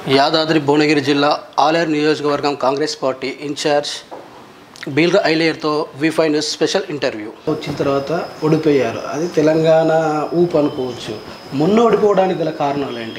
యాదాద్రి భువనగిరి జిల్లా ఆలేరు నియోజకవర్గం Congress party incharge Beerla ఐలేయర్తో V5 న్యూస్ స్పెషల్ ఇంటర్వ్యూ. వచ్చిన తర్వాత ఓడిపోయారు, అది తెలంగాణ ఊపు అనుకోవచ్చు. మొన్న ఓడిపోవడానికి గల కారణాలు ఏంటి?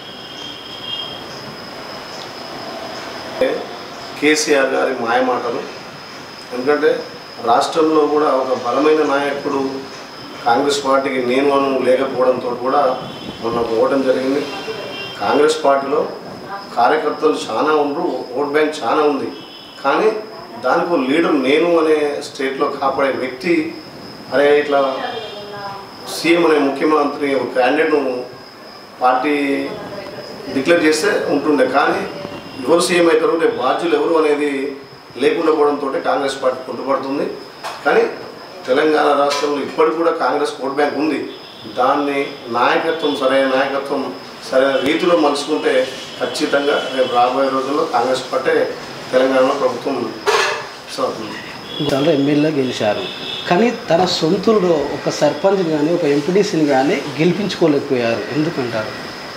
కేసీఆర్ గారి మాయమాటలు. ఎందుకంటే రాష్ట్రంలో కూడా ఒక బలమైన నాయకుడు కాంగ్రెస్ పార్టీకి నేను లేకపోవడంతో కూడా మొన్న పోవడం జరిగింది. కాంగ్రెస్ పార్టీలో కార్యకర్తలు చాలా ఉండరు, ఓట్ బ్యాంక్ చాలా ఉంది, కానీ దానికి లీడర్ నేను అనే స్టేట్లో కాపాడే వ్యక్తి అరే ఇట్లా సీఎం అనే ముఖ్యమంత్రి ఒక క్యాండిడేట్ను పార్టీ డిక్లేర్ చేస్తే ఉంటుండే. కానీ ఎవరు సీఎం అవుతారు, రేపు బాధ్యులు ఎవరు అనేది లేకుండా పోవడంతో కాంగ్రెస్ పార్టీ కొట్టుపడుతుంది. కానీ తెలంగాణ రాష్ట్రంలో ఇప్పటికి కూడా కాంగ్రెస్ ఓట్ బ్యాంక్ ఉంది. దాన్ని నాయకత్వం సరైన రీతిలో మలుచుకుంటే ఖచ్చితంగా రేపు రాబోయే రోజుల్లో కాంగ్రెస్ పార్టీ తెలంగాణలో ప్రభుత్వం దాంట్లో ఎమ్మెల్యే గెలిచారు, కానీ తన సొంతూరులో ఒక సర్పంచ్ కానీ ఒక ఎంపీటీసీని కానీ గెలిపించుకోలేకపోయారు. ఎందుకంటారు?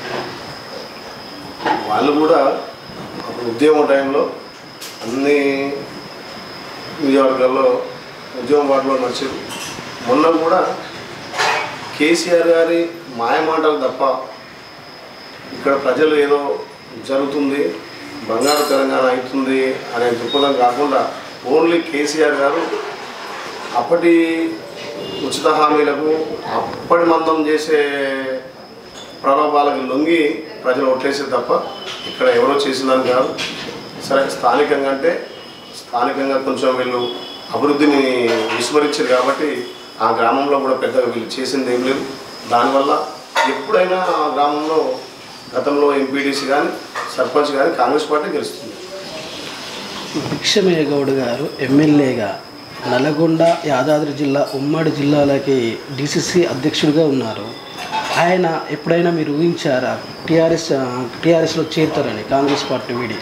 వాళ్ళు కూడా ఉద్యమం టైంలో అన్ని నియోజకవర్గాల్లో ఉద్యమం వాటిలో నచ్చారు. మొన్న కూడా కేసీఆర్ గారి మాయమాటలు తప్ప ఇక్కడ ప్రజలు ఏదో జరుగుతుంది, బంగారు తెలంగాణ అవుతుంది అనే దృక్పథం కాకుండా ఓన్లీ కేసీఆర్ గారు అప్పటి ఉచిత హామీలకు అప్పటి మందం చేసే ప్రలోభాలకు లొంగి ప్రజలు ఓట్లేసే తప్ప ఇక్కడ ఎవరో చేసిందని కాదు. సరే స్థానికంగా కొంచెం వీళ్ళు అభివృద్ధిని విస్మరించారు కాబట్టి ఆ గ్రామంలో కూడా పెద్దగా వీళ్ళు చేసింది ఏం లేదు. దానివల్ల ఎప్పుడైనా ఆ గ్రామంలో గతంలో ఎంపీటీసీ కానీ సర్పంచ్ కానీ కాంగ్రెస్ పార్టీ గెలుస్తుంది. భిక్షమయ్య గౌడ్ గారు ఎమ్మెల్యేగా నల్గొండ యాదాద్రి జిల్లా ఉమ్మడి జిల్లాలకి DCC అధ్యక్షుడిగా ఉన్నారు. ఆయన ఎప్పుడైనా మీరు ఊహించారా టీఆర్ఎస్లో చేరుతారని కాంగ్రెస్ పార్టీ వీడి?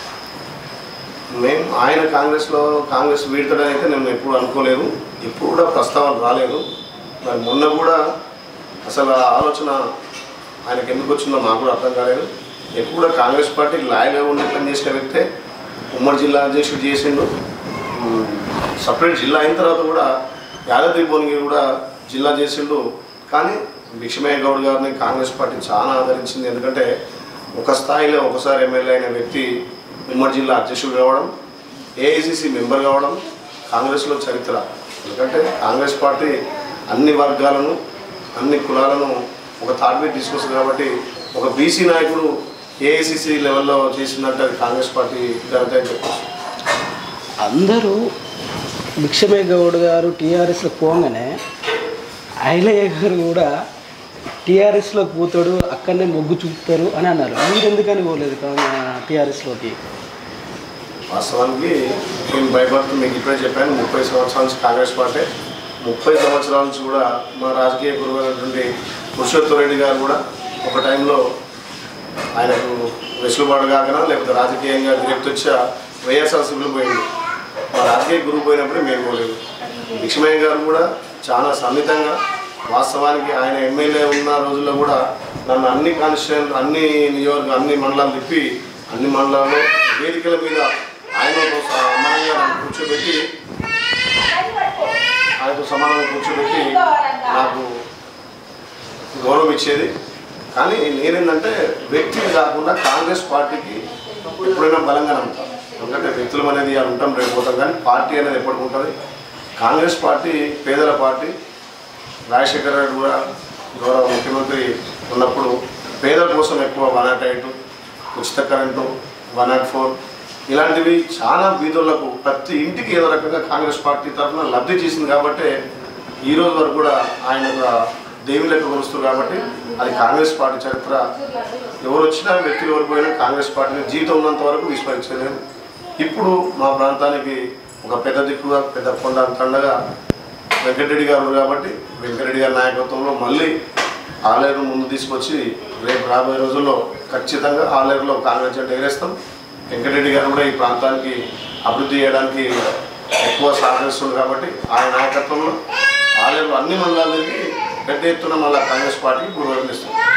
మేము ఆయన కాంగ్రెస్ వీడతాడని అయితే నేను ఎప్పుడు అనుకోలేదు, ఎప్పుడు కూడా ప్రస్తావన రాలేదు. మరి మొన్న కూడా అసలు ఆలోచన ఆయనకు ఎందుకు వచ్చిందో మాకు కూడా అర్థం కాలేదు. ఎప్పుడు కూడా కాంగ్రెస్ పార్టీకి లాయల్గా ఉండి పనిచేసిన వ్యక్తే ఉమ్మడి జిల్లా అధ్యక్షుడు చేసిండు. సపరేట్ జిల్లా అయిన తర్వాత కూడా యాదాద్రి భువనగిరి కూడా జిల్లా చేసిండు. కానీ భిక్షమయ్య గౌడ్ గారిని కాంగ్రెస్ పార్టీ చాలా ఆదరించింది. ఎందుకంటే ఒక స్థాయిలో ఒకసారి ఎమ్మెల్యే అయిన వ్యక్తి ఉమ్మడి జిల్లా అధ్యక్షుడు కావడం, AICC మెంబర్ కావడం కాంగ్రెస్లో చరిత్ర. ఎందుకంటే కాంగ్రెస్ పార్టీ అన్ని వర్గాలను అన్ని కులాలను ఒక తాటి మీద తీసుకొస్తుంది కాబట్టి ఒక BC నాయకుడు AICC లెవెల్లో చేసిందంటే అది కాంగ్రెస్ పార్టీ ఘనత అని చెప్పచ్చు. అందరూ భిక్షమయ్య గౌడ్ గారు టీఆర్ఎస్లో పోగానే ఐలయ్య గారు కూడా టీఆర్ఎస్లోకి పోతాడు, అక్కడనే మొగ్గు చూపుతారు అని అన్నారు. మీరు ఎందుకని పోలేదు టీఆర్ఎస్లోకి? వాస్తవానికి నేను భయపడుతూ మీకు ఇప్పుడే చెప్పాను, 30 సంవత్సరాల నుంచి కాంగ్రెస్ పార్టీ, 30 సంవత్సరాల నుంచి కూడా మా రాజకీయ గురువు అయినటువంటి పురుషోత్తమ్ రెడ్డి గారు కూడా ఒక టైంలో ఆయనకు వెసులుబాటు కాకనా లేకపోతే రాజకీయంగా డైరెక్ట్ వచ్చా వైఎస్ఆర్సీపీలో పోయింది. మా రాజకీయ గురువు పోయినప్పుడే మేము పోలేదు. భిక్షమయ్య గారు కూడా చాలా సన్నిహితంగా, వాస్తవానికి ఆయన ఎమ్మెల్యే ఉన్న రోజుల్లో కూడా నన్ను అన్ని కాన్స్టిట్యూషన్ అన్ని నియోజకవర్గం అన్ని మండలాలు తిప్పి అన్ని మండలాల్లో వేదికల మీద ఆయనతో సమానంగా కూర్చోబెట్టి నాకు గౌరవం ఇచ్చేది. కానీ నేనేంటంటే వ్యక్తిని కాకుండా కాంగ్రెస్ పార్టీకి ఎప్పుడైనా బలంగా నమ్ముతాను. ఎందుకంటే వ్యక్తులం అనేది అది ఉంటాం, రేపు పోతాం, కానీ పార్టీ అనేది ఎప్పటికి ఉంటుంది. కాంగ్రెస్ పార్టీ పేదల పార్టీ. రాజశేఖర రెడ్డి కూడా గౌరవ ముఖ్యమంత్రి ఉన్నప్పుడు పేదల కోసం ఎక్కువ 108 ఉచిత కరెంటు, 104 ఇలాంటివి చాలా బీదోళ్లకు ప్రతి ఇంటికి ఏదో రకంగా కాంగ్రెస్ పార్టీ తరఫున లబ్ధి చేసింది. కాబట్టి ఈరోజు వరకు కూడా ఆయన ఒక దేవుళ్ళకు కొలుస్తారు. కాబట్టి అది కాంగ్రెస్ పార్టీ చరిత్ర. ఎవరు వచ్చినా వ్యక్తులు ఎవరు పోయినా కాంగ్రెస్ పార్టీని జీవితం ఉన్నంత వరకు విస్మరించలేదు. ఇప్పుడు మా ప్రాంతానికి ఒక పెద్ద దిక్కుగా పెద్ద కొండ తండగా వెంకటరెడ్డి గారు కాబట్టి వెంకటరెడ్డి గారి నాయకత్వంలో మళ్ళీ ఆలేరు ముందు తీసుకొచ్చి రేపు రాబోయే రోజుల్లో ఖచ్చితంగా ఆలేరులో కాంగ్రెస్ జెండా ఎగరేస్తాం. వెంకటరెడ్డి గారు కూడా ఈ ప్రాంతానికి అభివృద్ధి చేయడానికి ఎక్కువ సహకరిస్తుంది కాబట్టి ఆయన నాయకత్వంలో ఆలేరు అన్ని మండలాలకి పెద్ద ఎత్తున మళ్ళీ కాంగ్రెస్ పార్టీకి గురువర్తిస్తుంది.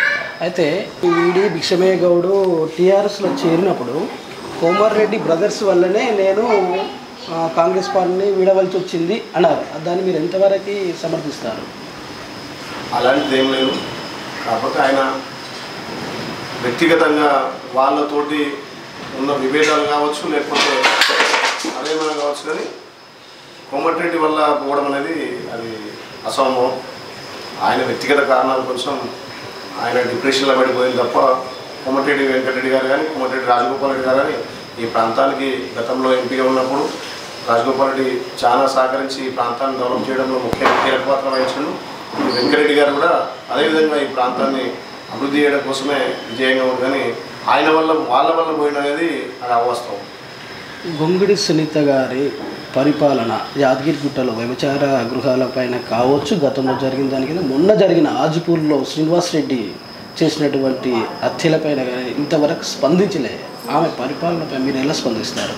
అయితే ఈడీ భిక్షమయ్య గౌడు టీఆర్ఎస్లో చేరినప్పుడు కోమారెడ్డి బ్రదర్స్ వల్లనే నేను కాంగ్రెస్ పార్టీని వీడవలసి వచ్చింది అన్నారు. దాన్ని మీరు ఎంతవరకు సమర్థిస్తారు? అలాంటిది ఏం లేదు. కాకపోతే ఆయన వ్యక్తిగతంగా వాళ్ళతోటి ఉన్న విభేదాలు కావచ్చు, లేకపోతే అదేమైనా కావచ్చు, కానీ కోమటిరెడ్డి వల్ల పోవడం అనేది అది అసంభవం. ఆయన వ్యక్తిగత కారణాలు కొంచెం ఆయన డిప్రెషన్లో పడిపోయింది తప్ప కోమటిరెడ్డి వెంకటరెడ్డి గారు కానీ కోమటిరెడ్డి రాజగోపాల్ రెడ్డి గారు కానీ ఈ ప్రాంతానికి గతంలో ఎంపీగా ఉన్నప్పుడు రాజగోపాల్ రెడ్డి చాలా సహకరించి ఈ ప్రాంతాన్ని డెవలప్ చేయడంలో కీలక పాత్ర వహించాడు. వెంకటరెడ్డి గారు కూడా అదేవిధంగా ఈ ప్రాంతాన్ని అభివృద్ధి చేయడం కోసమే విజయంగా ఉంది, కానీ ఆయన వల్ల వాళ్ళ వల్ల పోయినది అది అవాస్తవం. గొంగిడి సునీత గారి పరిపాలన యాదగిరిగుట్టలో వ్యభిచార గృహాలపైన కావచ్చు, గతంలో జరిగిన దానికి మొన్న జరిగిన ఆజిపూర్లో శ్రీనివాస్ రెడ్డి చేసినటువంటి హత్యలపైన కానీ ఇంతవరకు స్పందించలే. ఆమె పరిపాలనపై మీరు ఎలా స్పందిస్తారు?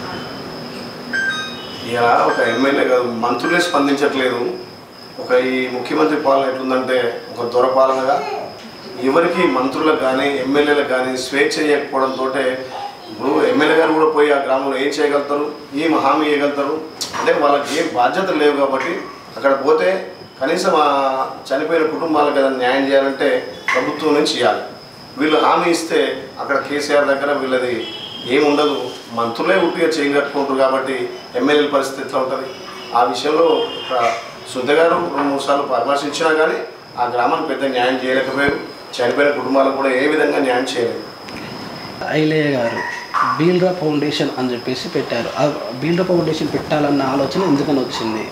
ఇలా ఒక ఎమ్మెల్యే కాదు, మంత్రులే స్పందించట్లేదు. ఒక ఈ ముఖ్యమంత్రి పాలన ఎట్లుందంటే ఒక దొరపాలనగా ఎవరికి మంత్రులకు కానీ ఎమ్మెల్యేలకు కానీ స్వేచ్ఛ చేయకపోవడంతో ఇప్పుడు ఎమ్మెల్యే గారు కూడా పోయి ఆ గ్రామంలో ఏం చేయగలుగుతారు, ఏం హామీ ఇవ్వగలుగుతారు అంటే వాళ్ళకి ఏం బాధ్యతలు లేవు. కాబట్టి అక్కడ పోతే కనీసం ఆ చనిపోయిన కుటుంబాలకు ఏదైనా న్యాయం చేయాలంటే ప్రభుత్వం నుంచి చేయాలి. వీళ్ళు హామీ ఇస్తే అక్కడ కేసీఆర్ దగ్గర వీళ్ళది ఏముండదు, మంత్రులే ఉట్టిగా చేయగట్టుకుంటారు. కాబట్టి ఎమ్మెల్యేల పరిస్థితి ఎట్లా ఉంటుంది? ఆ విషయంలో సుధ గారు 2-3 సార్లు పరామర్శించినా కానీ ఆ గ్రామానికి పెద్ద న్యాయం చేయలేకపోయారు. చనిపోయిన కుటుంబాలకు కూడా ఏ విధంగా న్యాయం చేయలేదు. ఐలయ్య గారు బీల్రా ఫౌండేషన్ అని చెప్పేసి పెట్టారు. ఆ బీల్రా ఫౌండేషన్ పెట్టాలన్న ఆలోచన ఎందుకని వచ్చింది?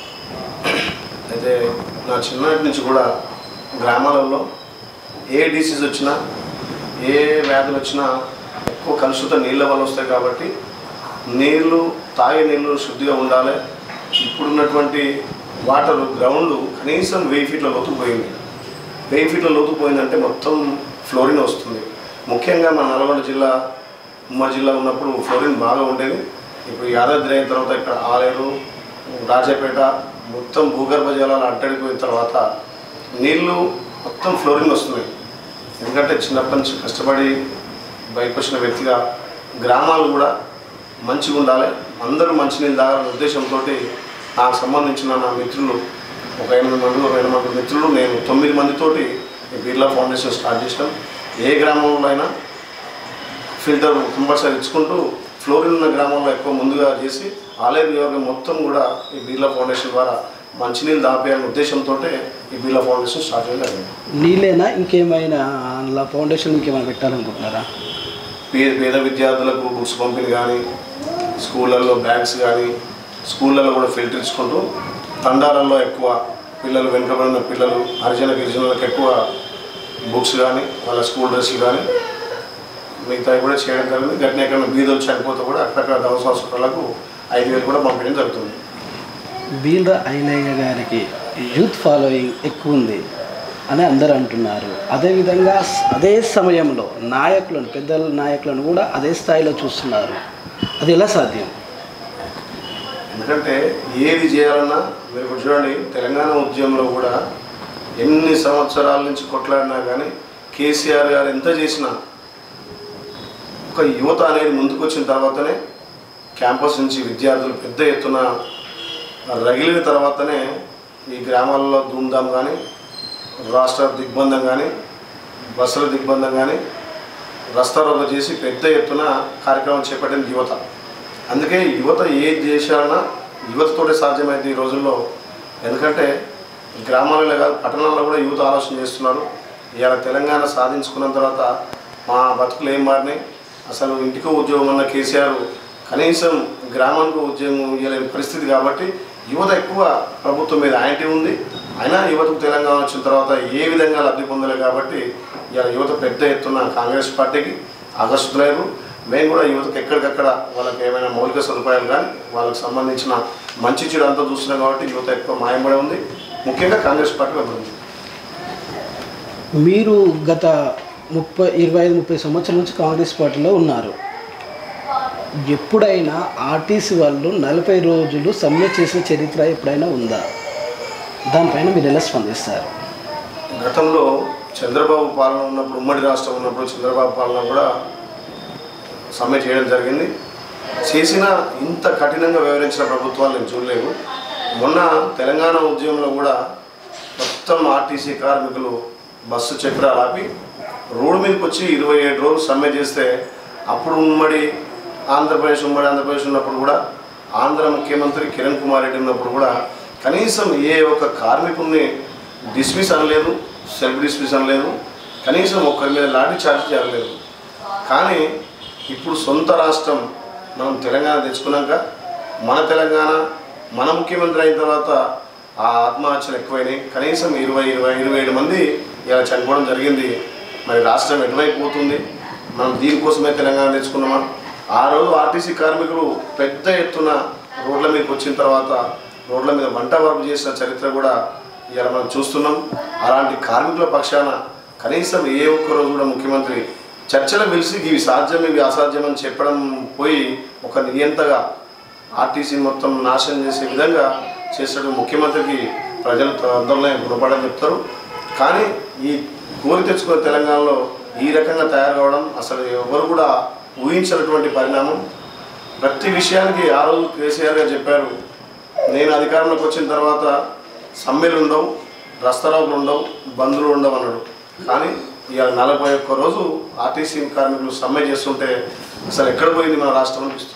అయితే నా చిన్నటి నుంచి కూడా గ్రామాలలో ఏ డిసీజ్ వచ్చినా ఏ వ్యాధులు వచ్చినా ఎక్కువ కలుషిత నీళ్ళ వల్ల వస్తాయి. కాబట్టి నీళ్ళు తాగే నీళ్ళు శుద్ధిగా ఉండాలి. ఇప్పుడున్నటువంటి వాటర్ గ్రౌండ్ కనీసం 1000 ఫీట్ల లోతుకు పోయింది. 1000 ఫీట్ల లోతుకు పోయిందంటే మొత్తం ఫ్లోరిన్ వస్తుంది. ముఖ్యంగా మన నల్గొండ జిల్లా ఉమ్మడి జిల్లా ఉన్నప్పుడు ఫ్లోరిన్ బాగా ఉండేది. ఇప్పుడు యాదాద్రి అయిన తర్వాత ఇక్కడ ఆలేరు, రాజాపేట మొత్తం భూగర్భ జలాలు అడ్డడిపోయిన తర్వాత నీళ్ళు మొత్తం ఫ్లోరిన్ వస్తున్నాయి. ఎందుకంటే చిన్నప్పటి నుంచి కష్టపడి బయటకు వచ్చిన వ్యక్తిగా గ్రామాలు కూడా మంచిగా ఉండాలి, అందరూ మంచినీళ్ళు తాగాలనే ఉద్దేశంతో నాకు సంబంధించిన నా మిత్రులు ఒక 8 మంది మిత్రులు, నేను 9 మందితోటి ఈ బిర్లా ఫౌండేషన్ స్టార్ట్ చేసినాం. ఏ గ్రామంలో అయినా ఫిల్టర్ కంపల్సరీ ఇచ్చుకుంటూ ఫ్లోరిన్ ఉన్న గ్రామంలో ఎక్కువ ముందుగా చేసి ఆలయ నియోజకవర్గం మొత్తం కూడా ఈ బిర్లా ఫౌండేషన్ ద్వారా మంచినీళ్ళు దాపేయాలనే ఉద్దేశంతో ఈ బిర్లా ఫౌండేషన్ స్టార్ట్ చేయడం జరిగింది. నీళ్ళేనా ఇంకేమైనా అలా ఫౌండేషన్ ఇంకేమైనా పెట్టాలనుకుంటున్నారా? పేద విద్యార్థులకు బుక్స్ పంపిణీ కానీ, స్కూళ్ళల్లో బ్యాగ్స్ కానీ, స్కూళ్ళల్లో కూడా ఫిల్టర్ ఇచ్చుకుంటూ తండాలలో ఎక్కువ పిల్లలు, వెనుకబడిన పిల్లలు, హరిజన గిరిజనులకు ఎక్కువ బుక్స్ కానీ వాళ్ళ స్కూల్ డ్రెస్సులు కానీ మిగతావి కూడా చేయడం జరిగింది. గట్టిన ఎక్కడైనా బీదలు చనిపోతే కూడా అక్కడక్కడ దవస హాస్పిటళ్లకు 5,000 కూడా పంపించడం జరుగుతుంది. బీల్రా ఐలయ్య గారికి యూత్ ఫాలోయింగ్ ఎక్కువ ఉంది అని అందరూ అంటున్నారు. అదేవిధంగా అదే సమయంలో నాయకులను, పెద్దల నాయకులను కూడా అదే స్థాయిలో చూస్తున్నారు. అది ఎలా సాధ్యం? ఎందుకంటే ఏది చేయాలన్నా మీరు చూడండి, తెలంగాణ ఉద్యమంలో కూడా ఎన్ని సంవత్సరాల నుంచి కొట్లాడినా కానీ కేసీఆర్ గారు ఎంత చేసినా ఒక యువత అనేది ముందుకు వచ్చిన తర్వాతనే క్యాంపస్ నుంచి విద్యార్థులు పెద్ద ఎత్తున రగిలిన తర్వాతనే ఈ గ్రామాల్లో ధూమ్ధాం కానీ, రాష్ట్ర దిగ్బంధం కానీ, బస్సుల దిగ్బంధం కానీ, రస్తారోకో చేసి పెద్ద ఎత్తున కార్యక్రమం చేపట్టింది యువత. అందుకే యువత ఏది చేశారన్నా యువతతోటే సాధ్యమైంది ఈ రోజుల్లో. ఎందుకంటే గ్రామాలలో కాదు పట్టణాల్లో కూడా యువత ఆలోచన చేస్తున్నారు. ఇవాళ తెలంగాణ సాధించుకున్న తర్వాత మా బతుకులు ఏం మారినాయి, అసలు ఇంటికో ఉద్యోగం అన్న కేసీఆర్ కనీసం గ్రామానికి ఉద్యోగం ఇవ్వలేని పరిస్థితి. కాబట్టి యువత ఎక్కువ ప్రభుత్వం మీద యాంటీ ఉంది. అయినా యువతకు తెలంగాణ వచ్చిన తర్వాత ఏ విధంగా లబ్ధి పొందలేదు. కాబట్టి ఇవాళ యువత పెద్ద ఎత్తున కాంగ్రెస్ పార్టీకి ఆకర్షితులయ్యారు. మేము కూడా యువతకు ఎక్కడికక్కడ వాళ్ళకి ఏమైనా మౌలిక సదుపాయాలు కానీ వాళ్ళకి సంబంధించిన మంచి చెడు అంతా చూస్తున్నాం. కాబట్టి యువత ఎక్కువ మాయపడి ఉంది, ముఖ్యంగా కాంగ్రెస్ పార్టీ ఉంది. మీరు గత 25-30 సంవత్సరాల నుంచి కాంగ్రెస్ పార్టీలో ఉన్నారు. ఎప్పుడైనా ఆర్టీసీ వాళ్ళు 40 రోజులు సమ్మె చేసిన చరిత్ర ఎప్పుడైనా ఉందా? దానిపైన మీరు ఎలా స్పందిస్తారు? గతంలో చంద్రబాబు పాలన ఉన్నప్పుడు, ఉమ్మడి రాష్ట్రం ఉన్నప్పుడు చంద్రబాబు పాలన కూడా సమ్మె చేయడం జరిగింది. చేసిన ఇంత కఠినంగా వ్యవహరించిన ప్రభుత్వాలు నేను చూడలేవు. మొన్న తెలంగాణ ఉద్యమంలో కూడా మొత్తం ఆర్టీసీ కార్మికులు బస్సు చక్రాలు ఆపి రోడ్డు మీదకి వచ్చి 27 రోజులు సమ్మె చేస్తే, అప్పుడు ఉమ్మడి ఆంధ్రప్రదేశ్ ఉన్నప్పుడు కూడా ఆంధ్ర ముఖ్యమంత్రి కిరణ్ కుమార్ రెడ్డి ఉన్నప్పుడు కూడా కనీసం ఏ ఒక్క కార్మికుడిని డిస్మిస్ అనలేదు, సెల్ఫ్ డిస్మిస్ అనలేదు, కనీసం ఒక్కరి మీద లాఠీ చార్జ్ చేయలేదు. కానీ ఇప్పుడు సొంత రాష్ట్రం మనం తెలంగాణ తెచ్చుకున్నాక, మన తెలంగాణ మన ముఖ్యమంత్రి అయిన తర్వాత ఆ ఆత్మహత్యలు ఎక్కువైనాయి. కనీసం 27 మంది ఇలా చనిపోవడం జరిగింది. మరి రాష్ట్రం ఎటువైపు పోతుంది? మనం దీనికోసమే తెలంగాణ తెచ్చుకున్నామా? ఆ రోజు ఆర్టీసీ కార్మికులు పెద్ద ఎత్తున రోడ్ల మీదకి వచ్చిన తర్వాత రోడ్ల మీద మంట వర్క్ చేసిన చరిత్ర కూడా ఇలా మనం చూస్తున్నాం. అలాంటి కార్మికుల పక్షాన కనీసం ఏ ఒక్కరోజు కూడా ముఖ్యమంత్రి చర్చలు పిలిచి ఇవి సాధ్యం ఇవి అసాధ్యం అని చెప్పడం పోయి ఒక నియంతగా ఆర్టీసీ మొత్తం నాశనం చేసే విధంగా చేసిన ముఖ్యమంత్రికి ప్రజలు అందరిలో గుణపడని చెప్తారు. కానీ ఈ కోరి తెచ్చుకున్న తెలంగాణలో ఈ రకంగా తయారు కావడం అసలు ఎవరు కూడా ఊహించినటువంటి పరిణామం. ప్రతి విషయానికి ఆ రోజు కేసీఆర్ గారు చెప్పారు, నేను అధికారంలోకి వచ్చిన తర్వాత సమ్మెలు ఉండవు, రస్తారోకులు ఉండవు, బంధువులు ఉండవు అన్నాడు. కానీ ఇవాళ 41 రోజు ఆర్టీసీ కార్మికులు సమ్మె చేస్తుంటే అసలు ఎక్కడ పోయింది మన రాష్ట్రం అనిపిస్తుంది.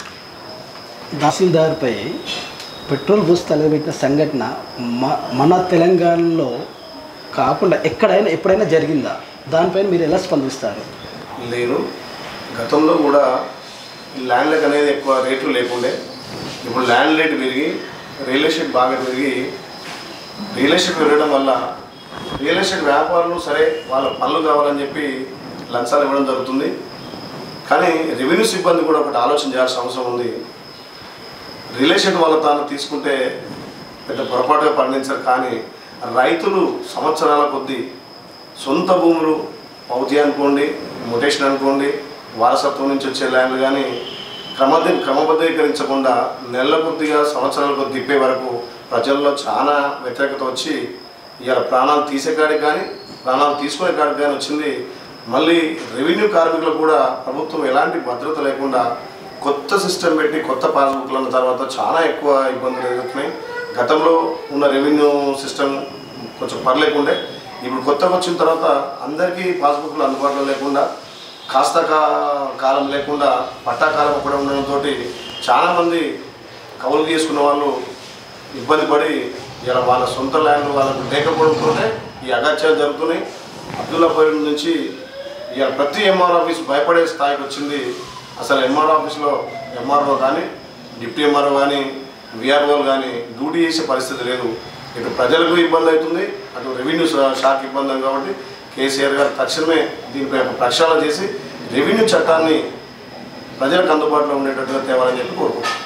తహసీల్దార్పై పెట్రోల్ పోసి తలబెట్టిన సంఘటన మన తెలంగాణలో కాకుండా ఎప్పుడైనా జరిగిందా? దానిపైన మీరు ఎలా స్పందిస్తారు? లేదు, గతంలో కూడా ల్యాండ్లకు అనేది ఎక్కువ రేట్లు లేకుండే. ఇప్పుడు ల్యాండ్ రేట్ పెరిగి రియల్ ఎస్టేట్ బాగా పెరిగి రియల్ ఎస్టేట్ పెరగడం వల్ల రియల్ ఎస్టేట్ వ్యాపారులు సరే వాళ్ళ పనులు కావాలని చెప్పి లంచాలు ఇవ్వడం జరుగుతుంది. కానీ రెవెన్యూ సిబ్బంది కూడా ఒకటి ఆలోచన చేయాల్సిన అవసరం ఉంది. రియల్ ఎస్టేట్ వాళ్ళ తాను తీసుకుంటే పెద్ద పొరపాటుగా పరిగణించారు. కానీ రైతులు సంవత్సరాల కొద్దీ సొంత భూములు పౌతి అనుకోండి, మొటేషన్ అనుకోండి, వారసత్వం నుంచి వచ్చే ల్యాండ్లు కానీ క్రమబద్ధీకరించకుండా నెలల కొద్దిగా సంవత్సరాల కొద్ది తిప్పే వరకు ప్రజల్లో చాలా వ్యతిరేకత వచ్చి ఇవాళ ప్రాణాలు తీసే కాడికి కానీ ప్రాణాలు తీసుకునే కాడికి కానీ వచ్చింది. మళ్ళీ రెవెన్యూ కార్మికులకు కూడా ప్రభుత్వం ఎలాంటి భద్రత లేకుండా కొత్త సిస్టమ్ పెట్టి కొత్త పాస్బుక్లు అన్న తర్వాత చాలా ఎక్కువ ఇబ్బందులు ఎదుర్కొన్నాయి. గతంలో ఉన్న రెవెన్యూ సిస్టమ్ కొంచెం పర్లేకుండే, ఇప్పుడు కొత్తగా వచ్చిన తర్వాత అందరికీ పాస్బుక్లు అందుబాటులో లేకుండా కాస్త కాలం లేకుండా పట్టాకాలం కూడా ఉండడంతో చాలామంది కౌలు తీసుకున్న వాళ్ళు ఇబ్బంది పడి ఇలా వాళ్ళ సొంత ల్యాండ్లు వాళ్ళకు లేకపోవడంతోనే ఈ అగత్యాలు జరుగుతున్నాయి. అబ్దుల్లాపూర్ నుంచి ఇక ప్రతి ఎంఆర్ ఆఫీస్ భయపడే స్థాయికి వచ్చింది. అసలు ఎంఆర్ ఆఫీస్లో ఎంఆర్ఓ కానీ డిప్యూటీ ఎంఆర్ఓ కానీ విఆర్ఓలు కానీ డ్యూటీ చేసే పరిస్థితి లేదు. ఇటు ప్రజలకు ఇబ్బంది అవుతుంది, అటు రెవెన్యూ శాఖ ఇబ్బంది ఉంది. కాబట్టి కేసీఆర్ గారు తక్షణమే దీనిపై ప్రక్షాళన చేసి రెవెన్యూ చట్టాన్ని ప్రజలకు అందుబాటులో ఉండేటట్టుగా తేవాలని చెప్పి కోరుకుంటున్నాను.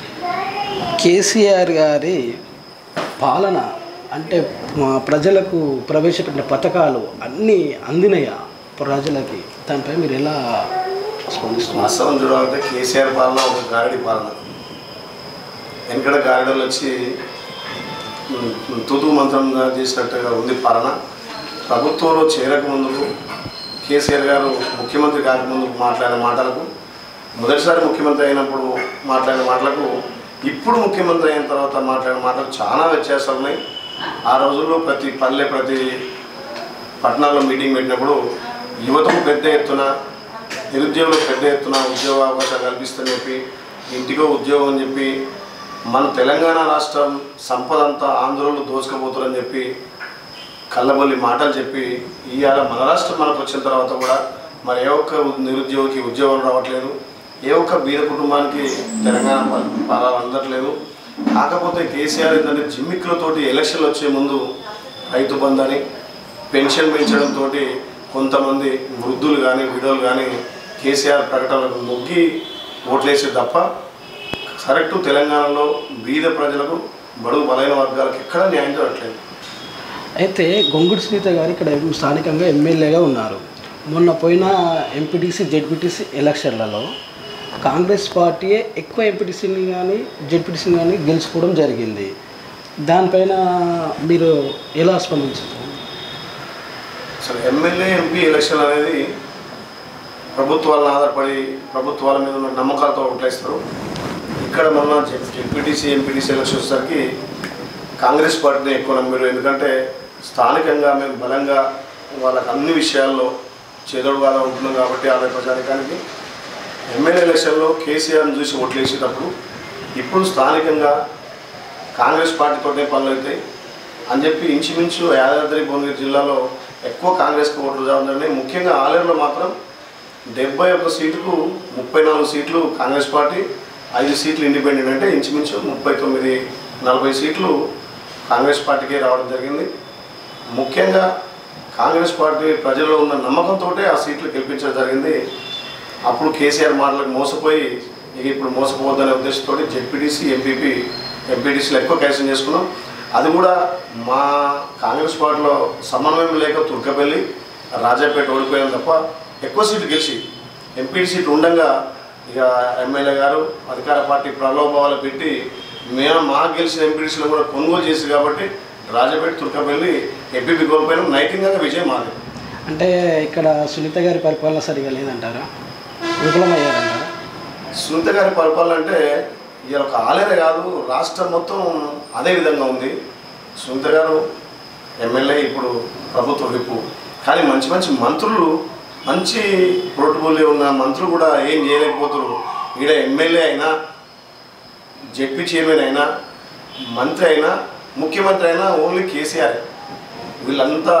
కేసీఆర్ గారి పాలన అంటే ప్రజలకు ప్రవేశపెట్టిన పథకాలు అన్నీ అందినయా ప్రజలకి? దానిపై మీరు ఎలా స్పందిస్తున్నారు? వాస్తవం చూడాలంటే కేసీఆర్ పాలన ఒక గారడి పాలన. వెనకడ గారడలు వచ్చి తుతు మంత్రంగా చేసినట్టుగా ఉంది పాలన. ప్రభుత్వంలో చేరకముందుకు కేసీఆర్ గారు ముఖ్యమంత్రి కాకముందుకు మాట్లాడిన మాటలకు, మొదటిసారి ముఖ్యమంత్రి అయినప్పుడు మాట్లాడిన మాటలకు, ఇప్పుడు ముఖ్యమంత్రి అయిన తర్వాత మాట్లాడిన మాటలకు చాలా వ్యత్యాసాలు ఉన్నాయి. ఆ రోజుల్లో ప్రతి పల్లె ప్రతి పట్టణాల్లో మీటింగ్ పెట్టినప్పుడు యువతకు పెద్ద ఎత్తున, నిరుద్యోగులకు పెద్ద ఎత్తున ఉద్యోగ అవకాశాలు కల్పిస్తని చెప్పి, ఇంటికో ఉద్యోగం అని చెప్పి, మన తెలంగాణ రాష్ట్రం సంపద అంతా ఆంధ్రలో దోచుకోబోతుందని చెప్పి కళ్ళబొల్లి మాటలు చెప్పి, ఇవాళ మన రాష్ట్రం మనకు వచ్చిన తర్వాత కూడా మరి ఏ ఒక్క నిరుద్యోగికి ఉద్యోగం రావట్లేదు, ఏ ఒక్క బీద కుటుంబానికి తెలంగాణ పాలన అందట్లేదు. కాకపోతే కేసీఆర్ ఏంటంటే జిమ్మిక్కులతోటి ఎలక్షన్లు వచ్చే ముందు రైతు బంధని పెన్షన్ పెంచడంతో కొంతమంది వృద్ధులు కానీ విడోలు కానీ కేసీఆర్ ప్రకటనలకు మొగ్గి ఓట్లేసే తప్ప కరెక్టు తెలంగాణలో బీద ప్రజలకు బడుగు బలైన వర్గాలకు ఎక్కడ న్యాయం జరగట్లేదు. అయితే గొంగుడి సునీత గారు ఇక్కడ స్థానికంగా ఎమ్మెల్యేగా ఉన్నారు. మొన్న పోయిన ఎంపీటీసీ జెడ్పీటీసీ ఎలక్షన్లలో కాంగ్రెస్ పార్టీయే ఎక్కువ ఎంపీటీసీని కానీ జెడ్పీటీసీని కానీ గెలుచుకోవడం జరిగింది. దానిపైన మీరు ఎలా స్పందించారు? అసలు ఎమ్మెల్యే ఎంపీ ఎలక్షన్ అనేది ప్రభుత్వాలను ఆధారపడి ప్రభుత్వాల మీద ఉన్న నమ్మకాలతో ఓట్లేస్తారు. ఇక్కడ మొన్న జెడ్పీటీసీ ఎంపీటీసీ ఎలక్షన్ వచ్చేసరికి కాంగ్రెస్ పార్టీని ఎక్కువ నమ్మారు. ఎందుకంటే స్థానికంగా మేము బలంగా వాళ్ళకి అన్ని విషయాల్లో చేదోడుగా ఉంటున్నాం కాబట్టి ఆంధ్ర ప్రజానికానికి ఎమ్మెల్యే ఎలక్షన్లో కేసీఆర్ని చూసి ఓట్లేసేటప్పుడు ఇప్పుడు స్థానికంగా కాంగ్రెస్ పార్టీతోనే పనులు అవుతాయి అని చెప్పి ఇంచుమించు యాదాద్రి భువనగిరి జిల్లాలో ఎక్కువ కాంగ్రెస్కి ఓట్లు రావాలని, ముఖ్యంగా ఆలేరులో మాత్రం 71 సీట్లకు 34 సీట్లు కాంగ్రెస్ పార్టీ, 5 సీట్లు ఇండిపెండెంట్, అంటే ఇంచుమించు 39-40 సీట్లు కాంగ్రెస్ పార్టీకే రావడం జరిగింది. ముఖ్యంగా కాంగ్రెస్ పార్టీ ప్రజల్లో ఉన్న నమ్మకంతో ఆ సీట్లు గెలిపించడం జరిగింది. అప్పుడు కేసీఆర్ మాటలకు మోసపోయి ఇక ఇప్పుడు మోసపోవద్దనే ఉద్దేశంతో జెడ్పీటీసీ ఎంపీటీసీలు ఎక్కువ క్యాన్సిల్ చేసుకున్నాం. అది కూడా మా కాంగ్రెస్ పార్టీలో సమన్వయం లేక తుర్కపల్లి రాజాపేట ఓడిపోయాం తప్ప ఎక్కువ సీట్లు గెలిచి ఎంపీ సీట్లు ఉండగా ఇక ఎమ్మెల్యే గారు అధికార పార్టీ ప్రలోభాలు పెట్టి మాకు గెలిచిన ఎంపీటీసీలో కూడా కొనుగోలు చేసి కాబట్టి రాజాపేట తుర్కపల్లి ఎంపీపీ కోల్పోయినాం. నైతికంగా విజయం మాది. అంటే ఇక్కడ సునీత గారి పరిపాలన సరిగా లేదంటారా, విఫలమయ్యారంటారా? సునీత గారి పరిపాలన అంటే ఇక ఒక ఆలేరే కాదు, రాష్ట్రం మొత్తం అదే విధంగా ఉంది. సునీత గారు ఎమ్మెల్యే, ఇప్పుడు ప్రభుత్వ విప్పు, కానీ మంచి మంచి మంత్రులు, మంచి ప్రోటోకాల్ ఉన్న మంత్రులు కూడా ఏం చేయలేకపోతున్నారు. ఈడ ఎమ్మెల్యే అయినా, జెడ్పీ చైర్మన్ అయినా, మంత్రి అయినా, ముఖ్యమంత్రి అయినా ఓన్లీ కేసీఆర్. వీళ్ళంతా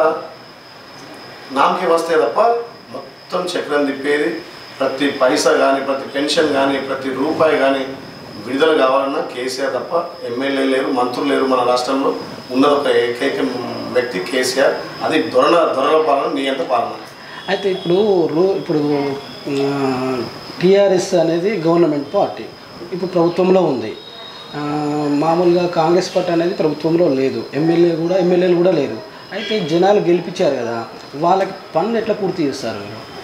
నామకే వస్తే తప్ప మొత్తం చక్రం తిప్పేది. ప్రతి పైసా కానీ, ప్రతి పెన్షన్ కానీ, ప్రతి రూపాయి కానీ విడుదల కావాలన్నా కేసీఆర్ తప్ప ఎమ్మెల్యే లేరు, మంత్రులు లేరు. మన రాష్ట్రంలో ఉన్న ఒక ఏకైక వ్యక్తి కేసీఆర్. అది దొరల పాలన, నియంత పాలన. అయితే ఇప్పుడు టీఆర్ఎస్ అనేది గవర్నమెంట్ పార్టీ, ఇప్పుడు ప్రభుత్వంలో ఉంది. మామూలుగా కాంగ్రెస్ పార్టీ అనేది ప్రభుత్వంలో లేదు, ఎమ్మెల్యేలు కూడా లేరు. అయితే జనాలు గెలిపించారు కదా, వాళ్ళకి పనులు ఎట్లా పూర్తి చేస్తారు?